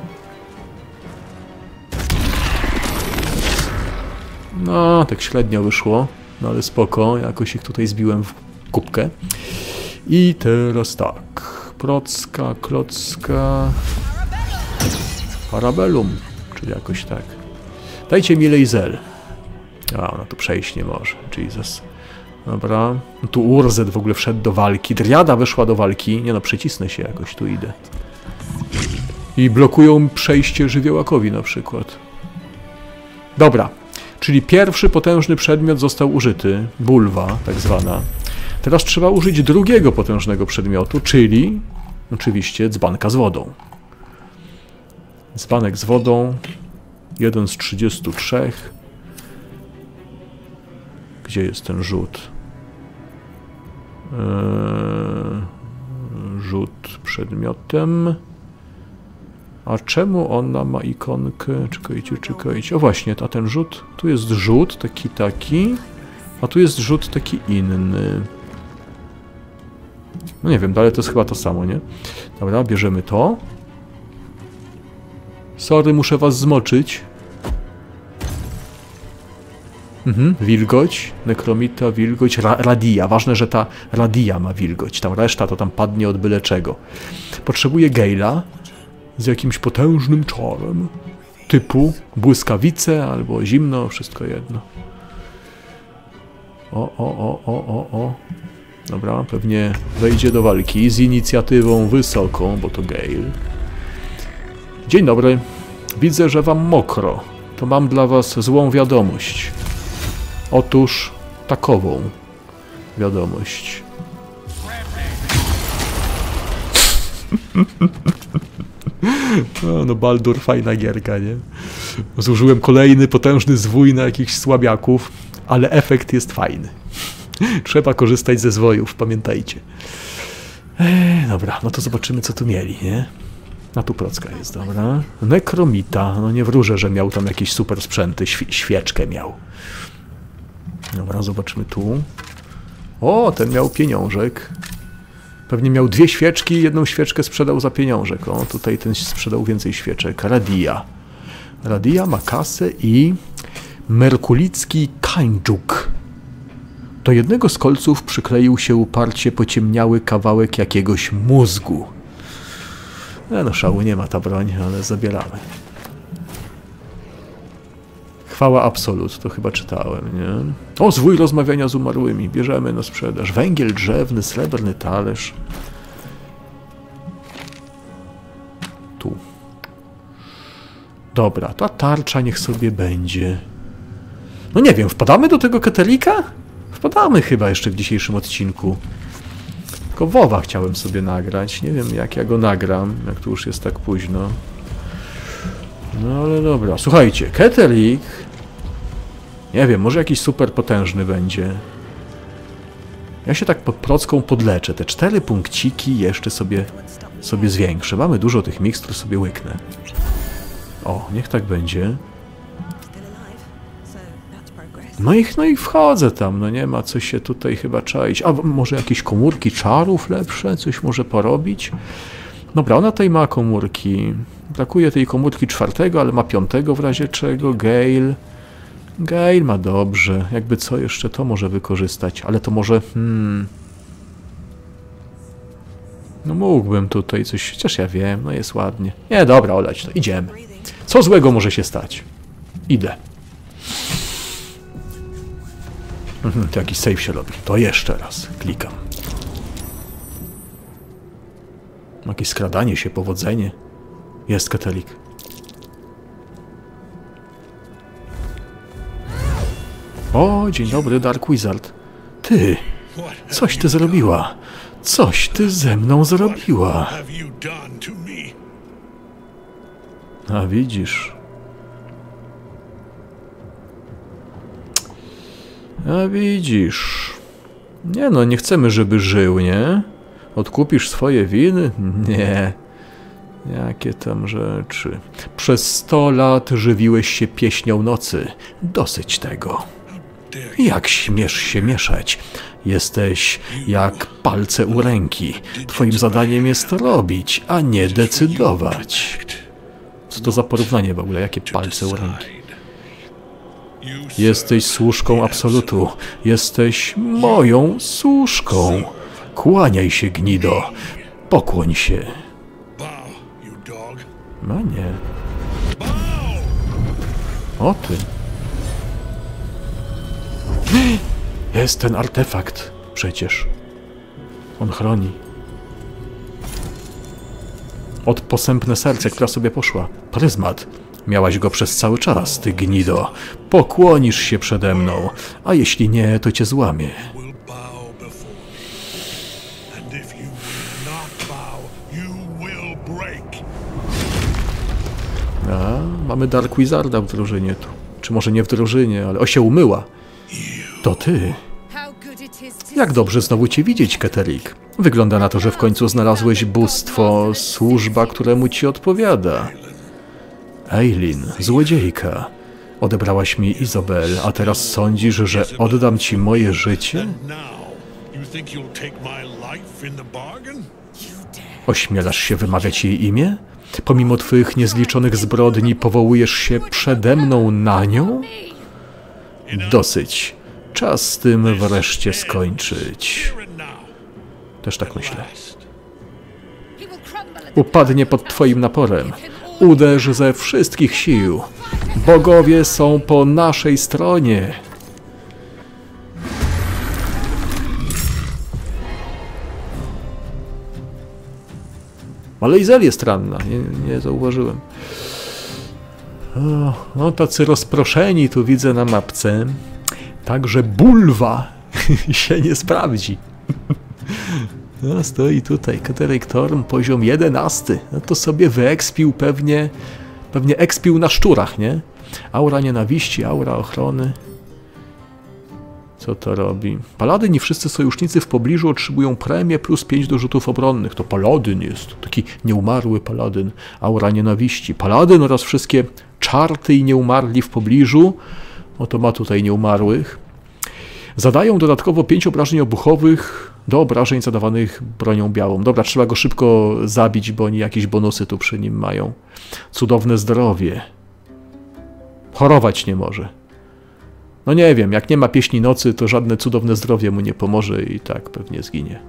No, tak średnio wyszło, no ale spoko, jakoś ich tutaj zbiłem w kubkę. I teraz tak, procka, klocka, parabellum, czyli jakoś tak. Dajcie mi Lae'zel. A, ona tu przejść nie może, Jesus. Dobra, no tu Urzet w ogóle wszedł do walki, Driada weszła do walki, nie no, przycisnę się jakoś, tu idę. I blokują przejście żywiołakowi na przykład. Dobra, czyli pierwszy potężny przedmiot został użyty, bulwa tak zwana. Teraz trzeba użyć drugiego potężnego przedmiotu, czyli oczywiście dzbanka z wodą. Dzbanek z wodą, 1 z 33. Gdzie jest ten rzut? Rzut przedmiotem. A czemu ona ma ikonkę? Czekajcie. O właśnie, a ten rzut, tu jest rzut taki, a tu jest rzut taki inny. No nie wiem, ale to jest chyba to samo, nie? Dobra, bierzemy to. Sorry, muszę was zmoczyć. Wilgoć, nekromita, wilgoć, radia. Ważne, że ta radia ma wilgoć. Tam reszta to tam padnie od byle czego. Potrzebuję Gale'a z jakimś potężnym czarem. Typu błyskawice albo zimno, wszystko jedno. O. Dobra, pewnie wejdzie do walki z inicjatywą wysoką, bo to Gale. Dzień dobry. Widzę, że wam mokro. To mam dla was złą wiadomość. Otóż takową wiadomość. No Baldur, fajna gierka, nie? Zużyłem kolejny potężny zwój na jakichś słabiaków, ale efekt jest fajny. Trzeba korzystać ze zwojów, pamiętajcie. Dobra, no to zobaczymy, co tu mieli, nie? A tu procka jest, dobra. Nekromita, no nie wróżę, że miał tam jakieś super sprzęty, świeczkę miał. Dobra, zobaczymy tu. O, ten miał pieniążek. Pewnie miał 2 świeczki, 1 świeczkę sprzedał za pieniążek. O, tutaj ten sprzedał więcej świeczek. Radia. Radia ma kasę i merkulicki kańdżuk. Do jednego z kolców przykleił się uparcie pociemniały kawałek jakiegoś mózgu. No szału nie ma ta broń, ale zabieramy. Chwała absolut, to chyba czytałem, nie? O, zwój rozmawiania z umarłymi. Bierzemy na sprzedaż. Węgiel drzewny, srebrny talerz. Tu. Dobra, ta tarcza niech sobie będzie. No nie wiem, wpadamy do tego ketelika? Wpadamy chyba jeszcze w dzisiejszym odcinku. Tylko WoWa chciałem sobie nagrać. Nie wiem, jak ja go nagram, jak tu już jest tak późno. No ale dobra. Słuchajcie, ketelik... Nie wiem, może jakiś super potężny będzie. Ja się tak pod procką podleczę. Te 4 punkciki jeszcze sobie zwiększę. Mamy dużo tych mikstur, sobie łyknę. O, niech tak będzie. No i wchodzę tam, no nie ma co się tutaj chyba czaić. A może jakieś komórki czarów lepsze? Coś może porobić? Dobra, ona tutaj ma komórki. Brakuje tej komórki 4, ale ma 5 w razie czego. Gale. Gale ma dobrze. Jakby co jeszcze to może wykorzystać. Ale to może... No mógłbym tutaj coś... Chociaż ja wiem, no jest ładnie. Nie, dobra, olać to. Idziemy. Co złego może się stać? Idę. To jakiś save się robi. To jeszcze raz. Klikam. Jakieś skradanie się, powodzenie. Jest ketelik. O, dzień dobry, Dark Wizard. Ty, coś ty zrobiła. Coś ty ze mną zrobiła. A widzisz. A widzisz. Nie no, nie chcemy, żeby żył, nie? Odkupisz swoje winy? Nie. Jakie tam rzeczy. Przez 100 lat żywiłeś się pieśnią nocy. Dosyć tego. Jak śmiesz się mieszać? Jesteś jak palce u ręki. Twoim zadaniem jest robić, a nie decydować. Co to za porównanie w ogóle? Jakie palce u ręki? Jesteś służką absolutu. Jesteś moją służką. Kłaniaj się, gnido. Pokłoń się. No nie. O ty. Jest ten artefakt. Przecież. On chroni. Od posępne serce, która sobie poszła. Pryzmat. Miałaś go przez cały czas, ty gnido. Pokłonisz się przede mną, a jeśli nie, to cię złamię. A, mamy Dark Wizarda w drużynie tu. Czy może nie w drużynie, ale... O, się umyła. To ty. Jak dobrze znowu cię widzieć, ketelik. Wygląda na to, że w końcu znalazłeś bóstwo, służba, któremu ci odpowiada. Eileen, złodziejka. Odebrałaś mi Izabel, a teraz sądzisz, że oddam ci moje życie? Ośmielasz się wymawiać jej imię? Pomimo twych niezliczonych zbrodni powołujesz się przede mną na nią? Dosyć. Czas z tym wreszcie skończyć. Też tak myślę. Upadnie pod twoim naporem. Uderz ze wszystkich sił. Bogowie są po naszej stronie. Ale Izel jest ranna. Nie zauważyłem. O, no tacy rozproszeni tu widzę na mapce. Także bulwa się nie sprawdzi. No, stoi tutaj, Ketheric Thorn, poziom 11. No to sobie wyekspił pewnie ekspił na szczurach, nie? Aura nienawiści, aura ochrony. Co to robi? Paladyn i wszyscy sojusznicy w pobliżu otrzymują premię plus 5 do rzutów obronnych. To paladyn jest, taki nieumarły paladyn. Aura nienawiści. Paladyn oraz wszystkie czarty i nieumarli w pobliżu. Oto ma tutaj nieumarłych. Zadają dodatkowo 5 obrażeń obuchowych do obrażeń zadawanych bronią białą. Dobra, trzeba go szybko zabić, bo oni jakieś bonusy tu przy nim mają. Cudowne zdrowie. Chorować nie może. No nie wiem, jak nie ma pieśni nocy, to żadne cudowne zdrowie mu nie pomoże i tak pewnie zginie.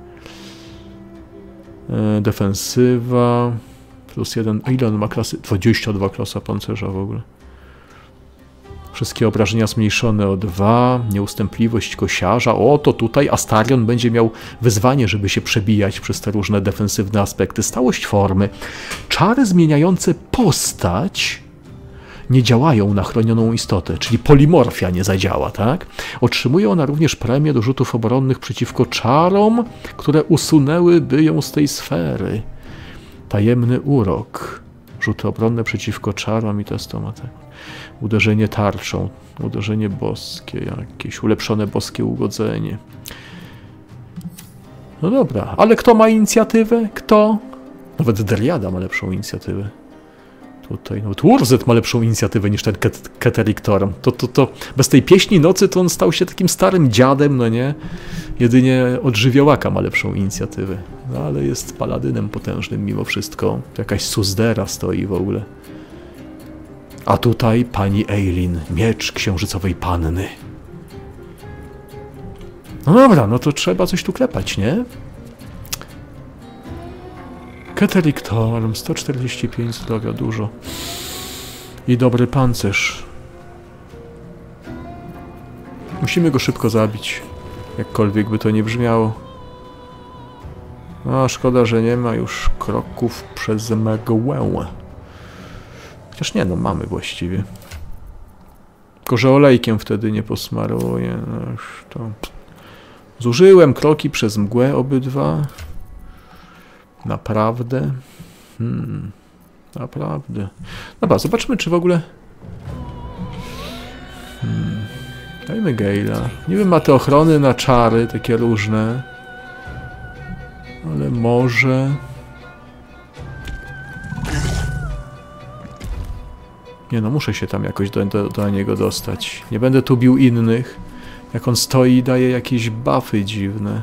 Defensywa. Plus 1. Ile on ma klasy? 22 klasa pancerza w ogóle. Wszystkie obrażenia zmniejszone o 2. Nieustępliwość kosiarza. O, to tutaj Astarion będzie miał wyzwanie, żeby się przebijać przez te różne defensywne aspekty. Stałość formy. Czary zmieniające postać nie działają na chronioną istotę, czyli polimorfia nie zadziała, tak? Otrzymuje ona również premię do rzutów obronnych przeciwko czarom, które usunęłyby ją z tej sfery. Tajemny urok. Rzuty obronne przeciwko czarom i testomatem. Uderzenie tarczą. Uderzenie boskie jakieś. Ulepszone boskie ugodzenie. No dobra, ale kto ma inicjatywę? Kto? Nawet Dryada ma lepszą inicjatywę. Tutaj nawet Urzet ma lepszą inicjatywę niż ten Ketheric Thorn. To bez tej pieśni nocy to on stał się takim starym dziadem, no nie? Jedynie od żywiołaka ma lepszą inicjatywę. No ale jest paladynem potężnym mimo wszystko. Jakaś Suzdera stoi w ogóle. A tutaj pani Eileen, miecz księżycowej panny. No dobra, no to trzeba coś tu klepać, nie? Ketheric Thorn, 145 zdrowia, dużo. I dobry pancerz. Musimy go szybko zabić. Jakkolwiek by to nie brzmiało. No, szkoda, że nie ma już kroków przez mgłę. Chociaż nie, no mamy właściwie. Tylko, że olejkiem wtedy nie posmaruję. No już to... Zużyłem kroki przez mgłę obydwa. Naprawdę? Naprawdę. Dobra, zobaczmy, czy w ogóle... Dajmy Gale'a. Nie wiem, ma te ochrony na czary, takie różne. Ale może... Nie no, muszę się tam jakoś do niego dostać. Nie będę tu bił innych. Jak on stoi i daje jakieś buffy dziwne.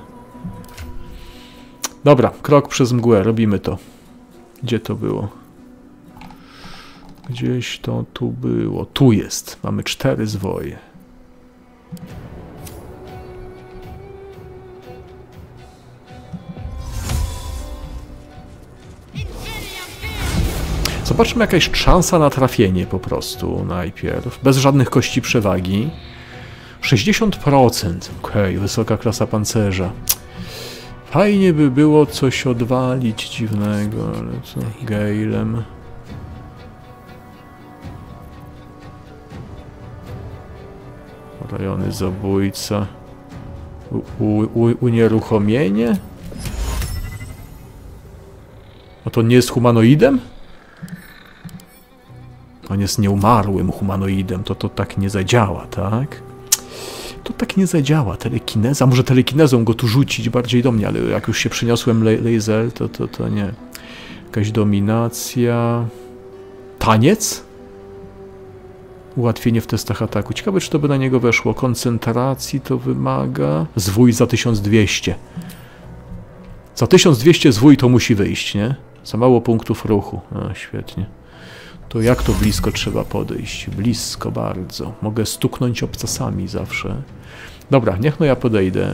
Dobra, krok przez mgłę, robimy to. Gdzie to było? Gdzieś to tu było. Tu jest. Mamy 4 zwoje. Zobaczmy, jakaś szansa na trafienie po prostu najpierw. Bez żadnych kości przewagi. 60%. Okej, wysoka klasa pancerza. Fajnie by było coś odwalić dziwnego, ale co? Gale'em. Rajony zabójca. Unieruchomienie? A to nie jest humanoidem? On jest nieumarłym humanoidem, to tak nie zadziała, tak? To tak nie zadziała. Telekineza, może telekinezą go tu rzucić bardziej do mnie, ale jak już się przyniosłem laser, to nie. Jakaś dominacja. Taniec? Ułatwienie w testach ataku. Ciekawe, czy to by na niego weszło. Koncentracji to wymaga. Zwój za 1200. Za 1200 zwój to musi wyjść, nie? Za mało punktów ruchu. A, świetnie. To jak to blisko trzeba podejść? Blisko bardzo. Mogę stuknąć obcasami zawsze. Dobra, niech no ja podejdę.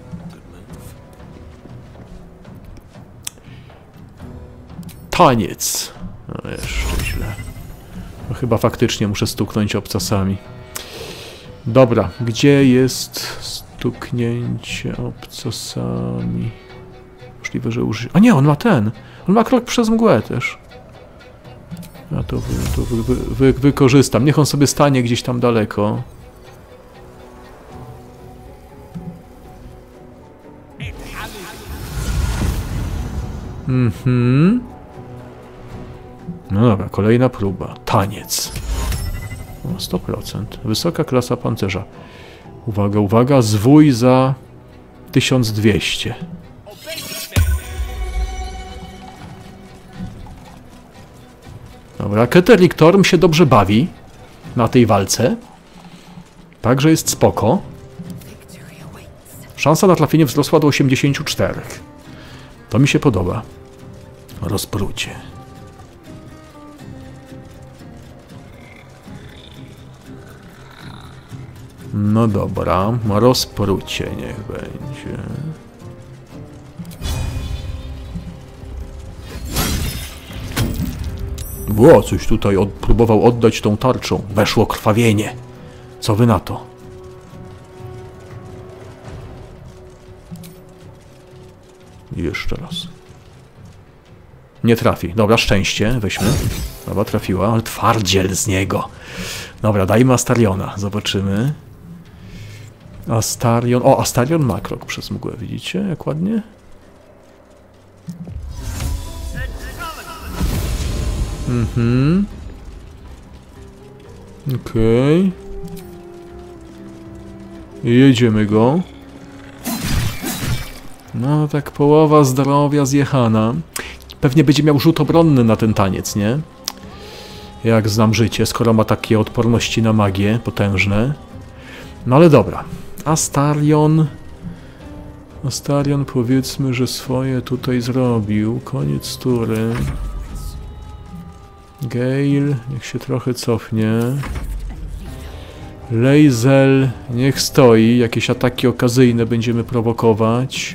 Taniec. No jeszcze źle. No chyba faktycznie muszę stuknąć obcasami. Dobra, gdzie jest stuknięcie obcasami? Możliwe, że użyję... A nie, on ma ten. On ma krok przez mgłę też. Ja to wykorzystam. Niech on sobie stanie gdzieś tam daleko. No dobra, kolejna próba. Taniec. O, 100%. Wysoka klasa pancerza. Uwaga, uwaga. Zwój za 1200. Dobra, Keterik Torm się dobrze bawi na tej walce. Także jest spoko. Szansa na trafienie wzrosła do 84. To mi się podoba. Rozprucie. No dobra, rozprucie niech będzie. Było, coś tutaj próbował oddać tą tarczą. Weszło krwawienie. Co wy na to? I jeszcze raz. Nie trafi. Dobra, szczęście. Weźmy. Dobra, trafiła, ale twardziel z niego. Dobra, dajmy Astariona. Zobaczymy. Astarion. O, Astarion ma krok przez mgłę. Widzicie, jak ładnie? Okej. Jedziemy go. No, tak połowa zdrowia zjechana. Pewnie będzie miał rzut obronny na ten taniec, nie? Jak znam życie, skoro ma takie odporności na magię potężne. No ale dobra. Astarion powiedzmy, że swoje tutaj zrobił. Koniec tury. Gale, niech się trochę cofnie. Lae'zel, niech stoi. Jakieś ataki okazyjne będziemy prowokować.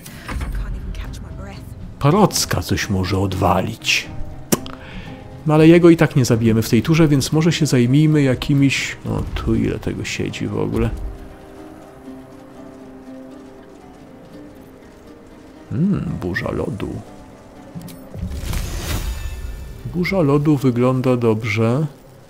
Parocka coś może odwalić. No ale jego i tak nie zabijemy w tej turze, więc może się zajmijmy jakimiś... O, tu ile tego siedzi w ogóle. Burza lodu. Burza lodu wygląda dobrze.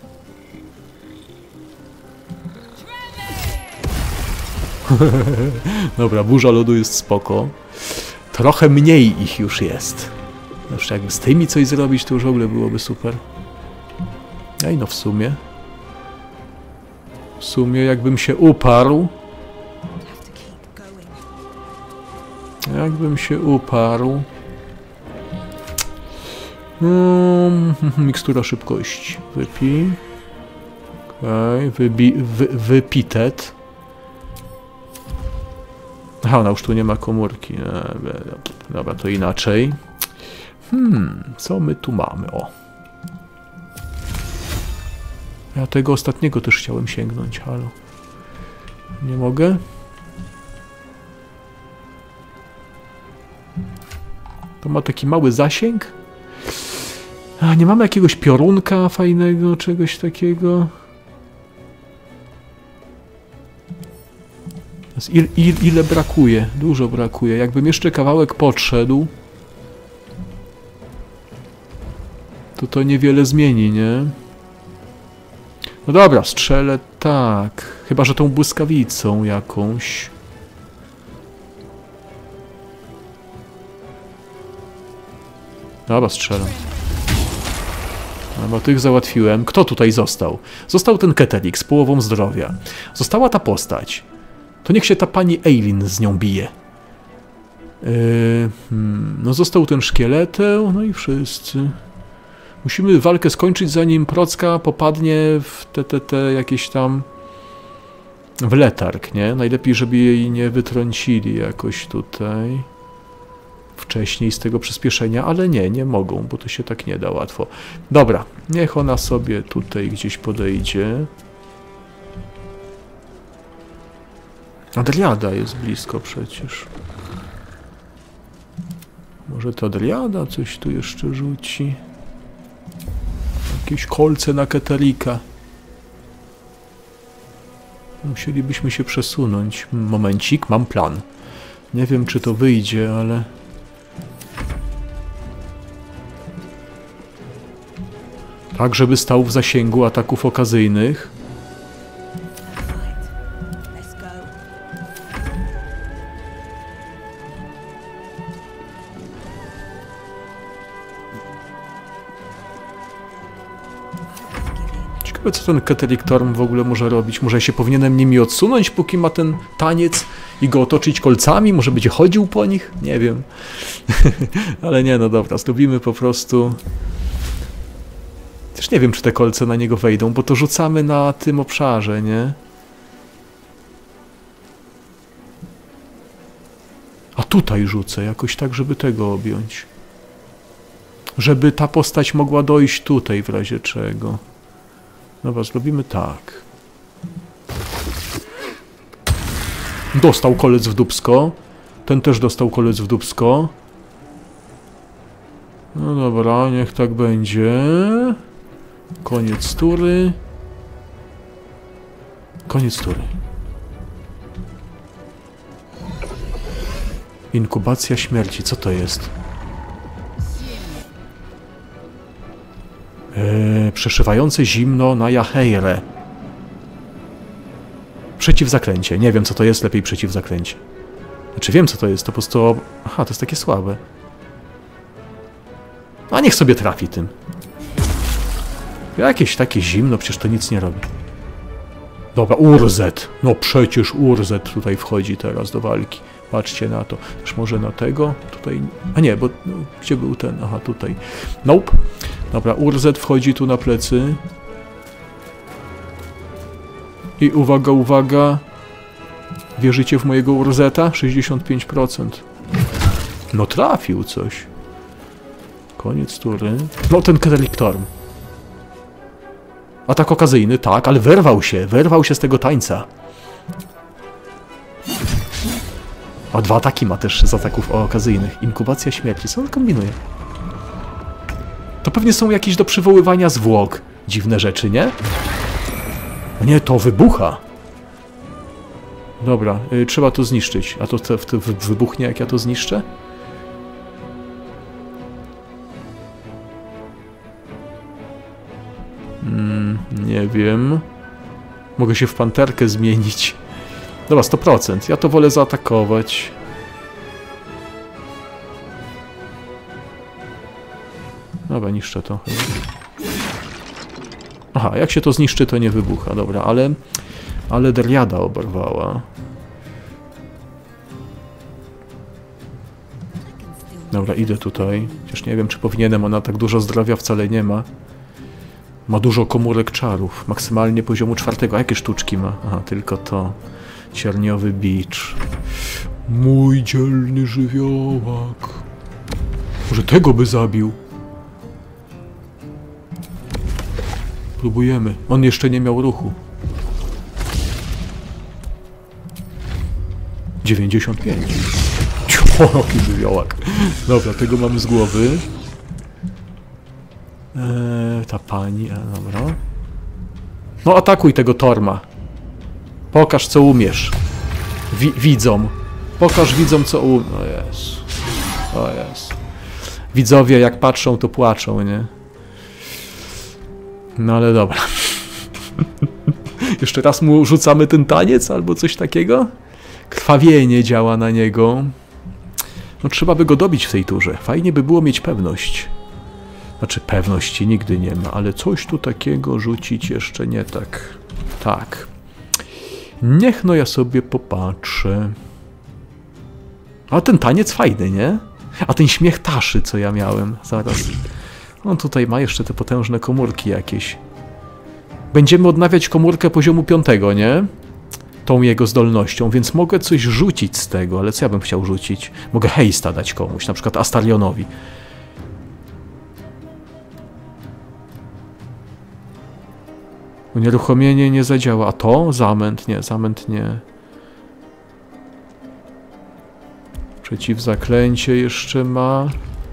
Dobra, burza lodu jest spoko. Trochę mniej ich już jest. Jeszcze jakby z tymi coś zrobić, to już w ogóle byłoby super. Ej, no w sumie. W sumie jakbym się uparł. Jakbym się uparł. Mikstura szybkości. Wypij. Okej, wypitet. Aha, ona już tu nie ma komórki. Dobra, to inaczej. Co my tu mamy? O. Ja tego ostatniego też chciałem sięgnąć, halo. Nie mogę? To ma taki mały zasięg? A, nie mamy jakiegoś piorunka fajnego, czegoś takiego? Ile brakuje? Dużo brakuje. Jakbym jeszcze kawałek podszedł, to niewiele zmieni, nie? No dobra, strzelę tak. Chyba że tą błyskawicą jakąś. Dobra, strzelam. No bo tych załatwiłem. Kto tutaj został? Został ten Keterik z połową zdrowia. Została ta postać. To niech się ta pani Eileen z nią bije. No został ten szkieleteł, no i wszyscy. Musimy walkę skończyć, zanim Procka popadnie w te jakieś tam... w letarg, nie? Najlepiej, żeby jej nie wytrącili jakoś tutaj wcześniej z tego przyspieszenia, ale nie mogą, bo to się tak nie da łatwo. Dobra, niech ona sobie tutaj gdzieś podejdzie. Adriada jest blisko przecież. Może to Adriada coś tu jeszcze rzuci? Jakieś kolce na Keterika. Musielibyśmy się przesunąć. Momencik, mam plan. Nie wiem, czy to wyjdzie, ale... Tak, żeby stał w zasięgu ataków okazyjnych. Ciekawe, co ten Keterik Torm w ogóle może robić. Może ja się powinienem nimi odsunąć, póki ma ten taniec i go otoczyć kolcami? Może będzie chodził po nich? Nie wiem. Ale nie, no dobra, zrobimy po prostu... Też nie wiem, czy te kolce na niego wejdą, bo to rzucamy na tym obszarze, nie? A tutaj rzucę, jakoś tak, żeby tego objąć. Żeby ta postać mogła dojść tutaj w razie czego. Dobra, zrobimy tak. Dostał kolec w dupsko. Ten też dostał kolec w dupsko. No dobra, niech tak będzie. Koniec tury. Koniec tury. Inkubacja śmierci, co to jest? Przeszywające zimno na Jaheire. Przeciwzaklęcie. Nie wiem, co to jest, lepiej przeciwzaklęcie. Znaczy wiem, co to jest, to po prostu... Aha, to jest takie słabe. A niech sobie trafi tym. Jakieś takie zimno, przecież to nic nie robi. Dobra, Urzet. No przecież Urzet tutaj wchodzi teraz do walki. Patrzcie na to. Też może na tego? Tutaj... A nie, bo... No, gdzie był ten? Aha, tutaj. Nope. Dobra, Urzet wchodzi tu na plecy. I uwaga, uwaga. Wierzycie w mojego Urzeta? 65%. No trafił coś. Koniec tury. No ten Keterik Torm. Atak okazyjny, tak, ale wyrwał się z tego tańca. A 2 ataki ma też z ataków okazyjnych. Inkubacja śmierci. Co on kombinuje? To pewnie są jakieś do przywoływania zwłok. Dziwne rzeczy, nie? No nie, to wybucha. Dobra, trzeba to zniszczyć. A to wybuchnie, jak ja to zniszczę? Nie wiem. Mogę się w panterkę zmienić. Dobra, 100%. Ja to wolę zaatakować. Dobra, niszczę to. Aha, jak się to zniszczy, to nie wybucha. Dobra, ale Dryada oberwała. Dobra, idę tutaj. Chociaż nie wiem, czy powinienem. Ona tak dużo zdrowia wcale nie ma. Ma dużo komórek czarów. Maksymalnie poziomu 4. A jakie sztuczki ma? Aha, tylko to. Cierniowy bicz. Mój dzielny żywiołak. Może tego by zabił? Próbujemy. On jeszcze nie miał ruchu. 95. Jaki żywiołak. Dobra, tego mamy z głowy. Ta pani, dobra. No atakuj tego Torma. Pokaż, co umiesz. Widzom. Pokaż widzom, co umiesz. O Jezu. O Jezu. Widzowie, jak patrzą, to płaczą, nie? No ale dobra. Jeszcze raz mu rzucamy ten taniec, albo coś takiego? Krwawienie działa na niego. No trzeba by go dobić w tej turze. Fajnie by było mieć pewność. Znaczy pewności nigdy nie ma, ale coś tu takiego rzucić jeszcze nie tak. Tak. Niech no ja sobie popatrzę. A ten taniec fajny, nie? A ten śmiech Taszy, co ja miałem. Zaraz. On tutaj ma jeszcze te potężne komórki jakieś. Będziemy odnawiać komórkę poziomu 5, nie? Tą jego zdolnością, więc mogę coś rzucić z tego, ale co ja bym chciał rzucić? Mogę hejsta dać komuś, na przykład Astarionowi. Unieruchomienie nie zadziała. A to? Zamęt? Nie, zamęt nie. Przeciwzaklęcie jeszcze ma.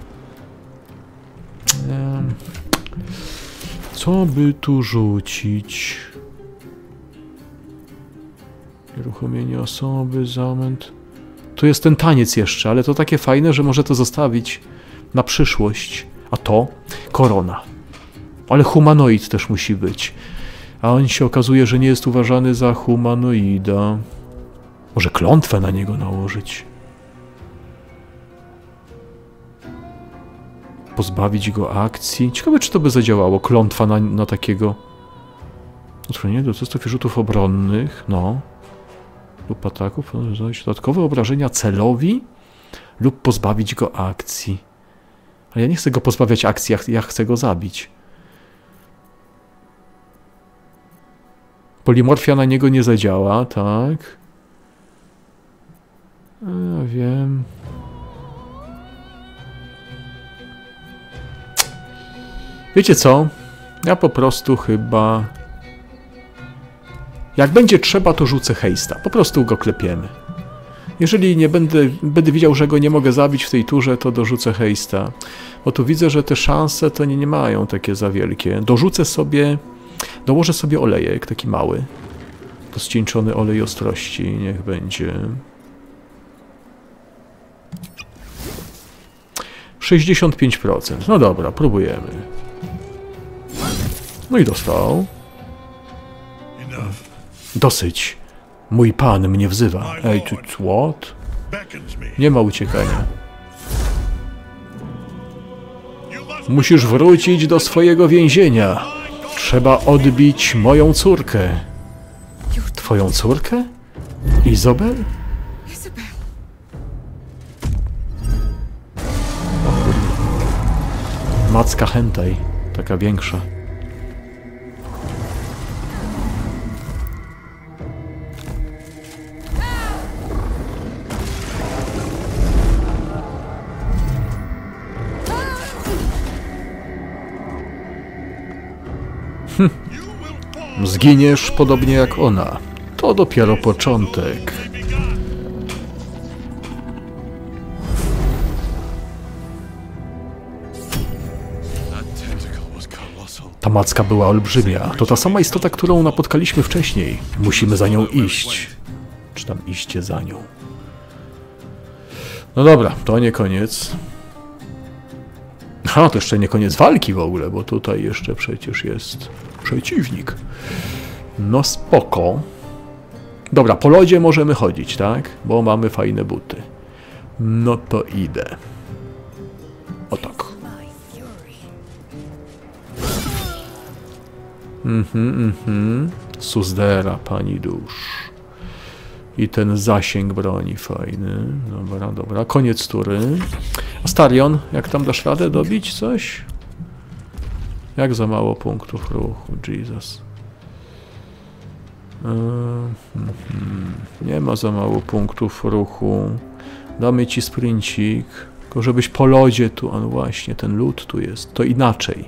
Co by tu rzucić? Unieruchomienie osoby, zamęt. Tu jest ten taniec jeszcze, ale to takie fajne, że może to zostawić na przyszłość. A to? Korona. Ale humanoid też musi być. A on się okazuje, że nie jest uważany za humanoida. Może klątwę na niego nałożyć. Pozbawić go akcji. Ciekawe, czy to by zadziałało. Klątwa na takiego. Utrudnienie do testów i rzutów obronnych, no. Lub ataków, dodatkowe obrażenia celowi lub pozbawić go akcji. Ale ja nie chcę go pozbawiać akcji, ja chcę go zabić. Polimorfia na niego nie zadziała, tak? Ja wiem. Wiecie co? Ja po prostu chyba... Jak będzie trzeba, to rzucę hejsta. Po prostu go klepiemy. Jeżeli nie będę widział, że go nie mogę zabić w tej turze, to dorzucę hejsta. Bo tu widzę, że te szanse to nie mają takie za wielkie. Dorzucę sobie... Dołożę sobie olejek, taki mały. To ścieńczony olej ostrości, niech będzie. 65%. No dobra, próbujemy. No i dostał. Dosyć. Mój pan mnie wzywa. Ej, what? Nie ma uciekania. Musisz wrócić do swojego więzienia. Trzeba odbić moją córkę. Twoją córkę? Izabel? O kurde. Macka hentai. Taka większa. Zginiesz podobnie jak ona. To dopiero początek. Ta macka była olbrzymia. To ta sama istota, którą napotkaliśmy wcześniej. Musimy za nią iść. Czy tam iście za nią? No dobra, to nie koniec. To jeszcze nie koniec walki w ogóle, bo tutaj jeszcze przecież jest przeciwnik. No spoko. Dobra, po lodzie możemy chodzić, tak? Bo mamy fajne buty. No to idę. O tak. Suzdera, pani dusz. I ten zasięg broni fajny. Dobra, dobra. Koniec tury. Astarion, jak tam dasz radę dobić coś? Jak za mało punktów ruchu, Jesus. Nie ma za mało punktów ruchu. Damy ci sprincik. Tylko żebyś po lodzie tu... No właśnie, ten lód tu jest. To inaczej.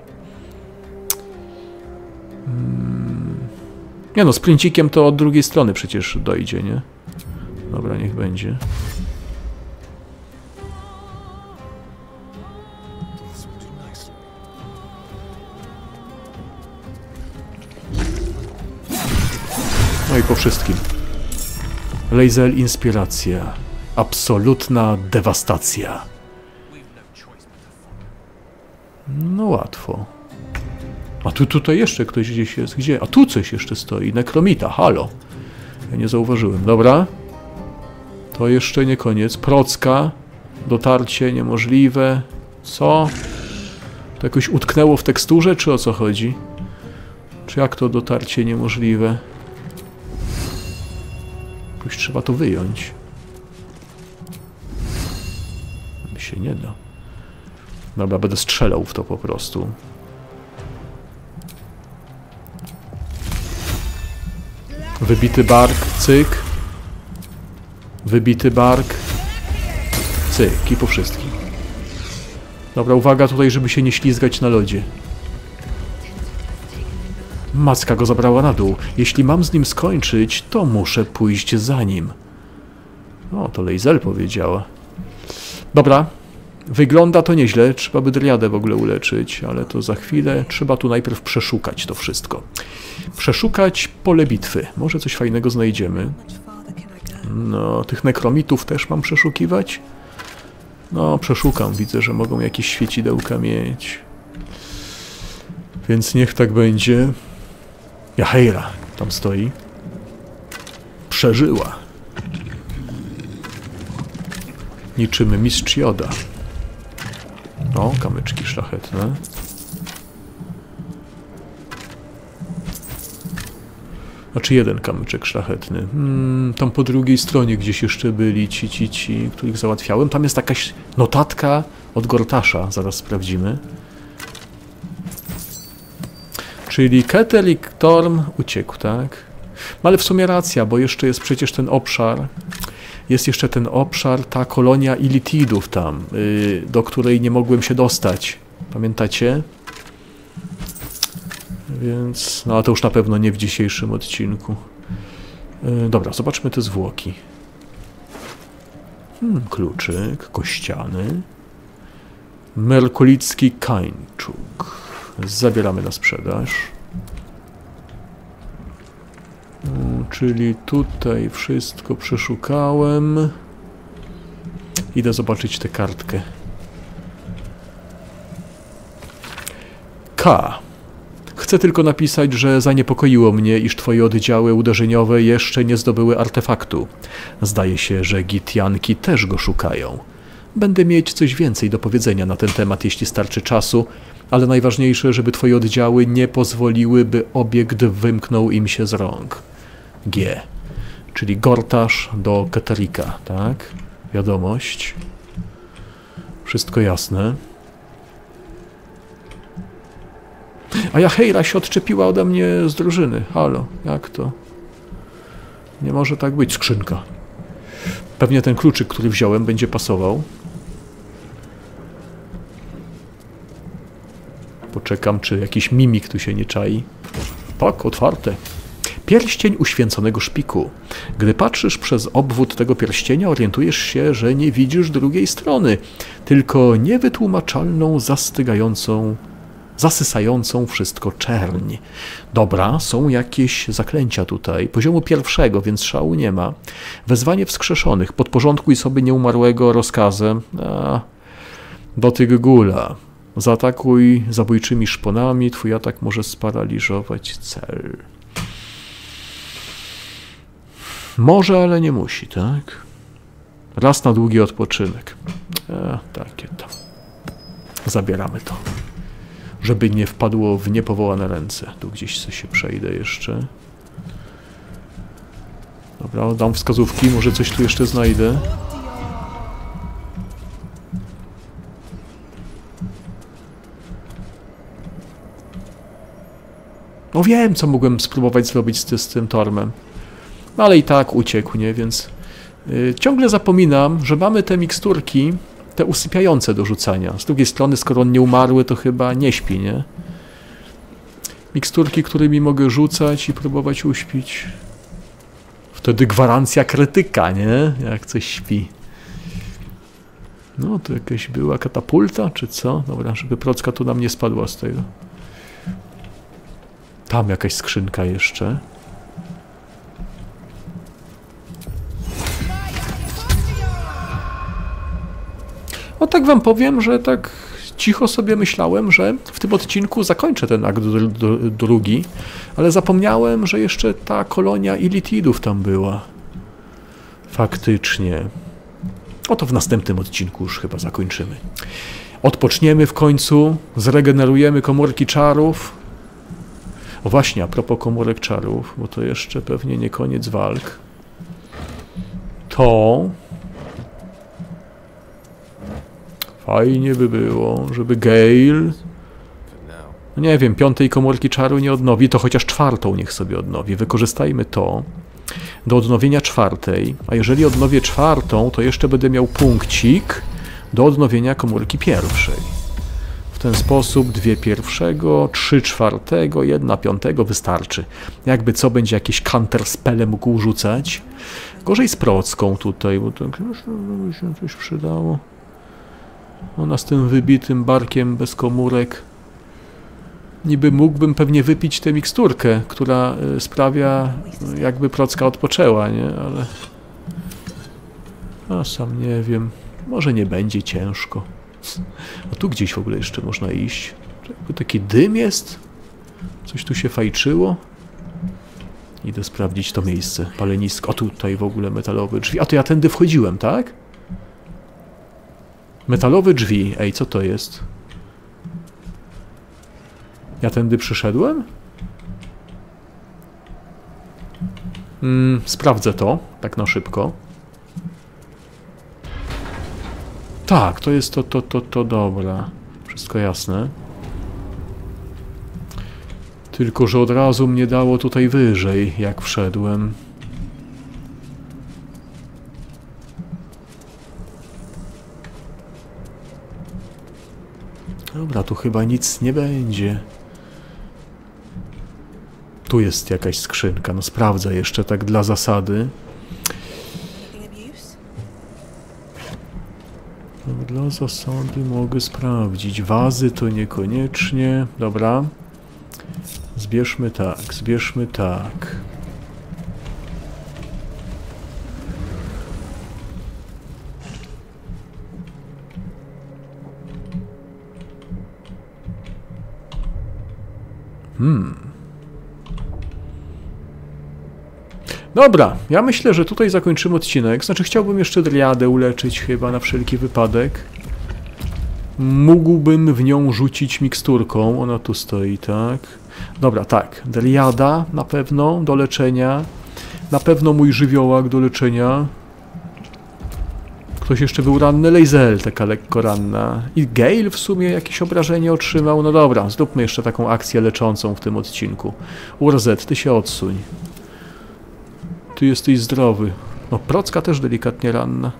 Nie no, sprincikiem to od drugiej strony przecież dojdzie, nie? Dobra, niech będzie. No i po wszystkim. Lae'zel inspiracja. Absolutna dewastacja. No łatwo. A tutaj jeszcze ktoś gdzieś jest. Gdzie? A tu coś jeszcze stoi. Nekromita, halo. Ja nie zauważyłem. Dobra. To jeszcze nie koniec. Procka. Dotarcie niemożliwe. Co? To jakoś utknęło w teksturze, czy o co chodzi? Czy jak to dotarcie niemożliwe? Jakoś trzeba to wyjąć. Mi się nie da. Dobra, będę strzelał w to po prostu. Wybity bark, cyk. Wybity bark. Cyk i po wszystkim. Dobra, uwaga tutaj, żeby się nie ślizgać na lodzie. Macka go zabrała na dół. Jeśli mam z nim skończyć, to muszę pójść za nim. O, to Lae'zel powiedziała. Dobra. Wygląda to nieźle. Trzeba by Driadę w ogóle uleczyć, ale to za chwilę. Trzeba tu najpierw przeszukać to wszystko. Przeszukać pole bitwy. Może coś fajnego znajdziemy. No, tych nekromitów też mam przeszukiwać? No, przeszukam. Widzę, że mogą jakieś świecidełka mieć. Więc niech tak będzie. Jaheira tam stoi. Przeżyła. Niczym mistrz Joda. O, kamyczki szlachetne. Znaczy jeden kamyczek szlachetny. Tam po drugiej stronie gdzieś jeszcze byli ci, których załatwiałem. Tam jest jakaś notatka od Gortasza. Zaraz sprawdzimy. Czyli Ketelik Torm uciekł, tak? No ale w sumie racja, bo jeszcze jest przecież ten obszar. Jest jeszcze ten obszar, ta kolonia Illithidów tam, do której nie mogłem się dostać. Pamiętacie? Więc, no a to już na pewno nie w dzisiejszym odcinku. Dobra, zobaczmy te zwłoki. Kluczyk, kościany. Merkulicki kańczuk. Zabieramy na sprzedaż. Czyli tutaj wszystko przeszukałem. Idę zobaczyć tę kartkę. K. Chcę tylko napisać, że zaniepokoiło mnie, iż twoje oddziały uderzeniowe jeszcze nie zdobyły artefaktu. Zdaje się, że Gitianki też go szukają. Będę mieć coś więcej do powiedzenia na ten temat, jeśli starczy czasu, ale najważniejsze, żeby twoje oddziały nie pozwoliły, by obiekt wymknął im się z rąk. G. Czyli Gortasz do Keterika, tak? Wiadomość. Wszystko jasne. A Jaheira się odczepiła ode mnie z drużyny. Halo, jak to? Nie może tak być. Skrzynka. Pewnie ten kluczyk, który wziąłem, będzie pasował. Poczekam, czy jakiś mimik tu się nie czai. Tak, otwarte. Pierścień uświęconego szpiku. Gdy patrzysz przez obwód tego pierścienia, orientujesz się, że nie widzisz drugiej strony, tylko niewytłumaczalną, zasysającą wszystko czerń. Dobra, są jakieś zaklęcia tutaj, poziomu pierwszego, więc szału nie ma. Wezwanie wskrzeszonych, podporządkuj sobie nieumarłego rozkazem. Dotyk gula. Zaatakuj zabójczymi szponami, twój atak może sparaliżować cel. Może, ale nie musi, tak? Raz na długi odpoczynek. Takie to. Zabieramy to. Żeby nie wpadło w niepowołane ręce. Tu gdzieś sobie się przejdę jeszcze. Dobra, dam wskazówki, może coś tu jeszcze znajdę. No wiem, co mogłem spróbować zrobić z tym Tormem. No ale i tak uciekł, nie? Więc ciągle zapominam, że mamy te miksturki, te usypiające do rzucania. Z drugiej strony, skoro on nie umarły, to chyba nie śpi, nie? Miksturki, którymi mogę rzucać i próbować uśpić. Wtedy gwarancja krytyka, nie? Jak coś śpi. No, to jakaś była katapulta, czy co? Dobra, żeby procka tu nam nie spadła z tego. Tam jakaś skrzynka jeszcze. No tak wam powiem, że tak cicho sobie myślałem, że w tym odcinku zakończę ten akt drugi, ale zapomniałem, że jeszcze ta kolonia Illithidów tam była. Faktycznie. Oto w następnym odcinku już chyba zakończymy. Odpoczniemy w końcu, zregenerujemy komórki czarów. O właśnie, a propos komórek czarów, bo to jeszcze pewnie nie koniec walk. To... Fajnie by było, żeby Gale... No nie wiem, 5. komórki czaru nie odnowi, to chociaż 4. niech sobie odnowi. Wykorzystajmy to do odnowienia 4. A jeżeli odnowię 4, to jeszcze będę miał punkcik do odnowienia komórki 1. W ten sposób 2 pierwszego, 3 czwartego, 1 piątego wystarczy. Jakby co, będzie jakieś counterspele mógł rzucać. Gorzej z procką tutaj, bo to by się coś przydało. Ona z tym wybitym barkiem bez komórek. Niby mógłbym pewnie wypić tę miksturkę, która sprawia, jakby procka odpoczęła, nie? Ale... A sam nie wiem. Może nie będzie ciężko. A tu gdzieś w ogóle jeszcze można iść. Jakby taki dym jest. Coś tu się fajczyło. Idę sprawdzić to miejsce. Palenisko. O, tutaj w ogóle metalowe drzwi. A to ja tędy wchodziłem, tak? Metalowe drzwi. Ej, co to jest? Ja tędy przyszedłem? Sprawdzę to, tak na szybko. Tak, to jest to dobra. Wszystko jasne. Tylko że od razu mnie dało tutaj wyżej, jak wszedłem. Dobra, tu chyba nic nie będzie. Tu jest jakaś skrzynka. No sprawdzę jeszcze tak dla zasady. No, dla zasady mogę sprawdzić. Wazy to niekoniecznie. Dobra. Zbierzmy tak, zbierzmy tak. Dobra, ja myślę, że tutaj zakończymy odcinek. Znaczy chciałbym jeszcze Driadę uleczyć chyba na wszelki wypadek. Mógłbym w nią rzucić miksturką. Ona tu stoi, tak? Dobra, tak. Driada na pewno do leczenia. Na pewno mój żywiołak do leczenia. Ktoś jeszcze był ranny? Lae'zel, taka lekko ranna. I Gale w sumie jakieś obrażenie otrzymał. No dobra, zróbmy jeszcze taką akcję leczącą w tym odcinku. Urzet, ty się odsuń. Ty jesteś zdrowy. No, Procka też delikatnie ranna.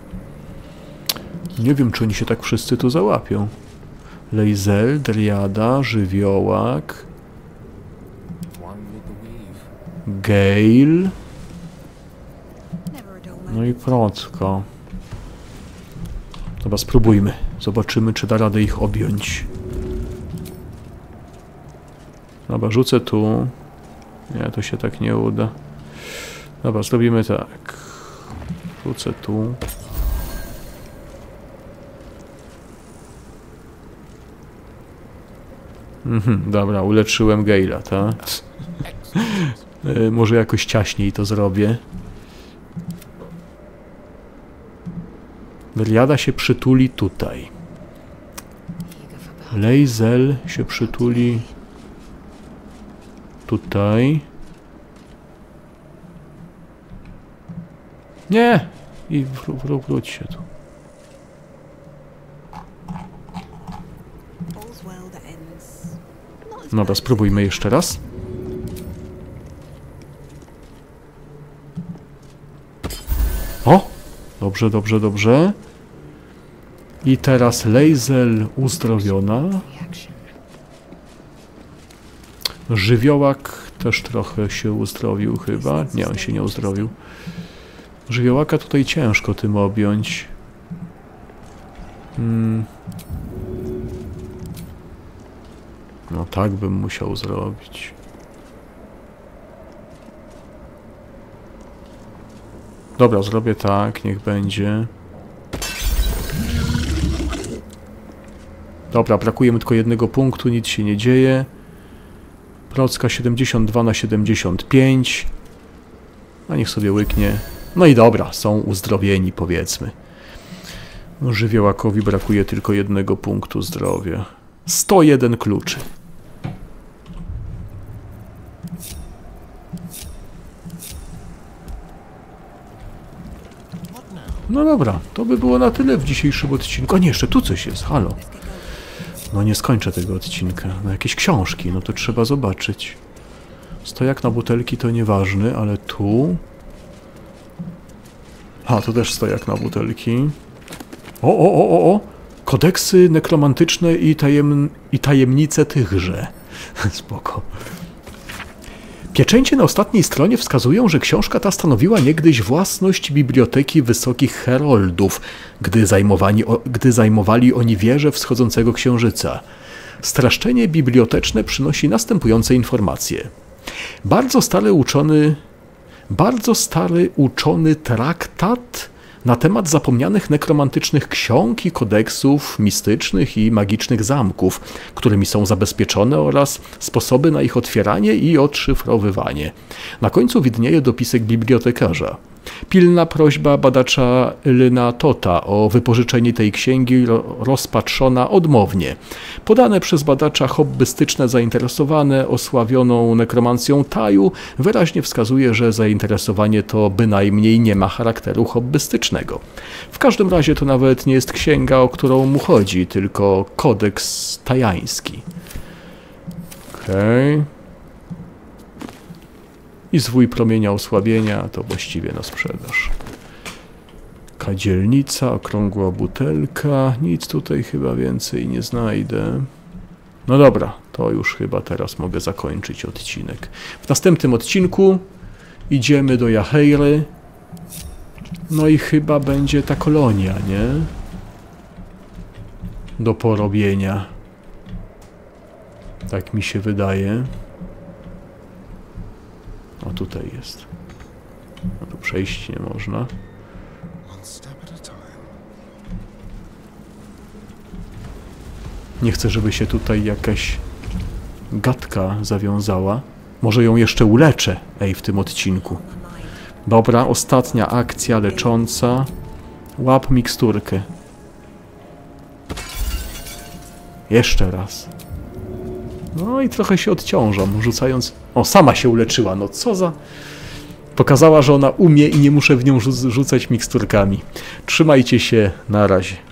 Nie wiem, czy oni się tak wszyscy tu załapią. Lae'zel, Driada, żywiołak. Gale. No i Procka. Dobra, spróbujmy. Zobaczymy, czy da radę ich objąć. Dobra, rzucę tu. Nie, to się tak nie uda. Dobra, zrobimy tak. Rzucę tu. Dobra, uleczyłem Gale'a, tak? Może jakoś ciaśniej to zrobię. Driada się przytuli tutaj. Lae'zel się przytuli tutaj. Nie! I wróć się tu. Dobra, spróbujmy jeszcze raz. O! Dobrze, dobrze, dobrze. I teraz Lae'zel uzdrowiona. Żywiołak też trochę się uzdrowił chyba. Nie, on się nie uzdrowił. Żywiołaka tutaj ciężko tym objąć. No tak bym musiał zrobić. Dobra, zrobię tak, niech będzie. Dobra, brakuje mi tylko jednego punktu, nic się nie dzieje. Procka 72/75. A niech sobie łyknie. No i dobra, są uzdrowieni, powiedzmy. No, żywiołakowi brakuje tylko jednego punktu zdrowia. 101 kluczy. No dobra, to by było na tyle w dzisiejszym odcinku. A nie, jeszcze tu coś jest, halo. No nie skończę tego odcinka. No jakieś książki, no to trzeba zobaczyć. Stojak na butelki to nieważny, ale tu... A, to też stojak na butelki. O! Kodeksy nekromantyczne i tajemnice tychże. Spoko. Pieczęcie na ostatniej stronie wskazują, że książka ta stanowiła niegdyś własność Biblioteki Wysokich Heroldów, gdy zajmowali oni wieżę wschodzącego księżyca. Streszczenie biblioteczne przynosi następujące informacje. Bardzo stary uczony traktat na temat zapomnianych nekromantycznych ksiąg i kodeksów mistycznych i magicznych zamków, którymi są zabezpieczone, oraz sposoby na ich otwieranie i odszyfrowywanie. Na końcu widnieje dopisek bibliotekarza. Pilna prośba badacza Lyna Tota o wypożyczenie tej księgi rozpatrzona odmownie. Podane przez badacza hobbystyczne zainteresowane osławioną nekromancją Taju wyraźnie wskazuje, że zainteresowanie to bynajmniej nie ma charakteru hobbystycznego. W każdym razie to nawet nie jest księga, o którą mu chodzi, tylko kodeks tajański. Okej. I zwój promienia osłabienia to właściwie na sprzedaż. Kadzielnica, okrągła butelka. Nic tutaj chyba więcej nie znajdę. No dobra, to już chyba teraz mogę zakończyć odcinek. W następnym odcinku idziemy do Jaheiry. No i chyba będzie ta kolonia, nie? Do porobienia. Tak mi się wydaje. O, tutaj jest. No tu przejść nie można. Nie chcę, żeby się tutaj jakaś gadka zawiązała. Może ją jeszcze uleczę, w tym odcinku. Dobra, ostatnia akcja lecząca. Łap miksturkę. Jeszcze raz. No i trochę się odciążam, rzucając... O, sama się uleczyła, no co za... Pokazała, że ona umie i nie muszę w nią rzucać miksturkami. Trzymajcie się, na razie.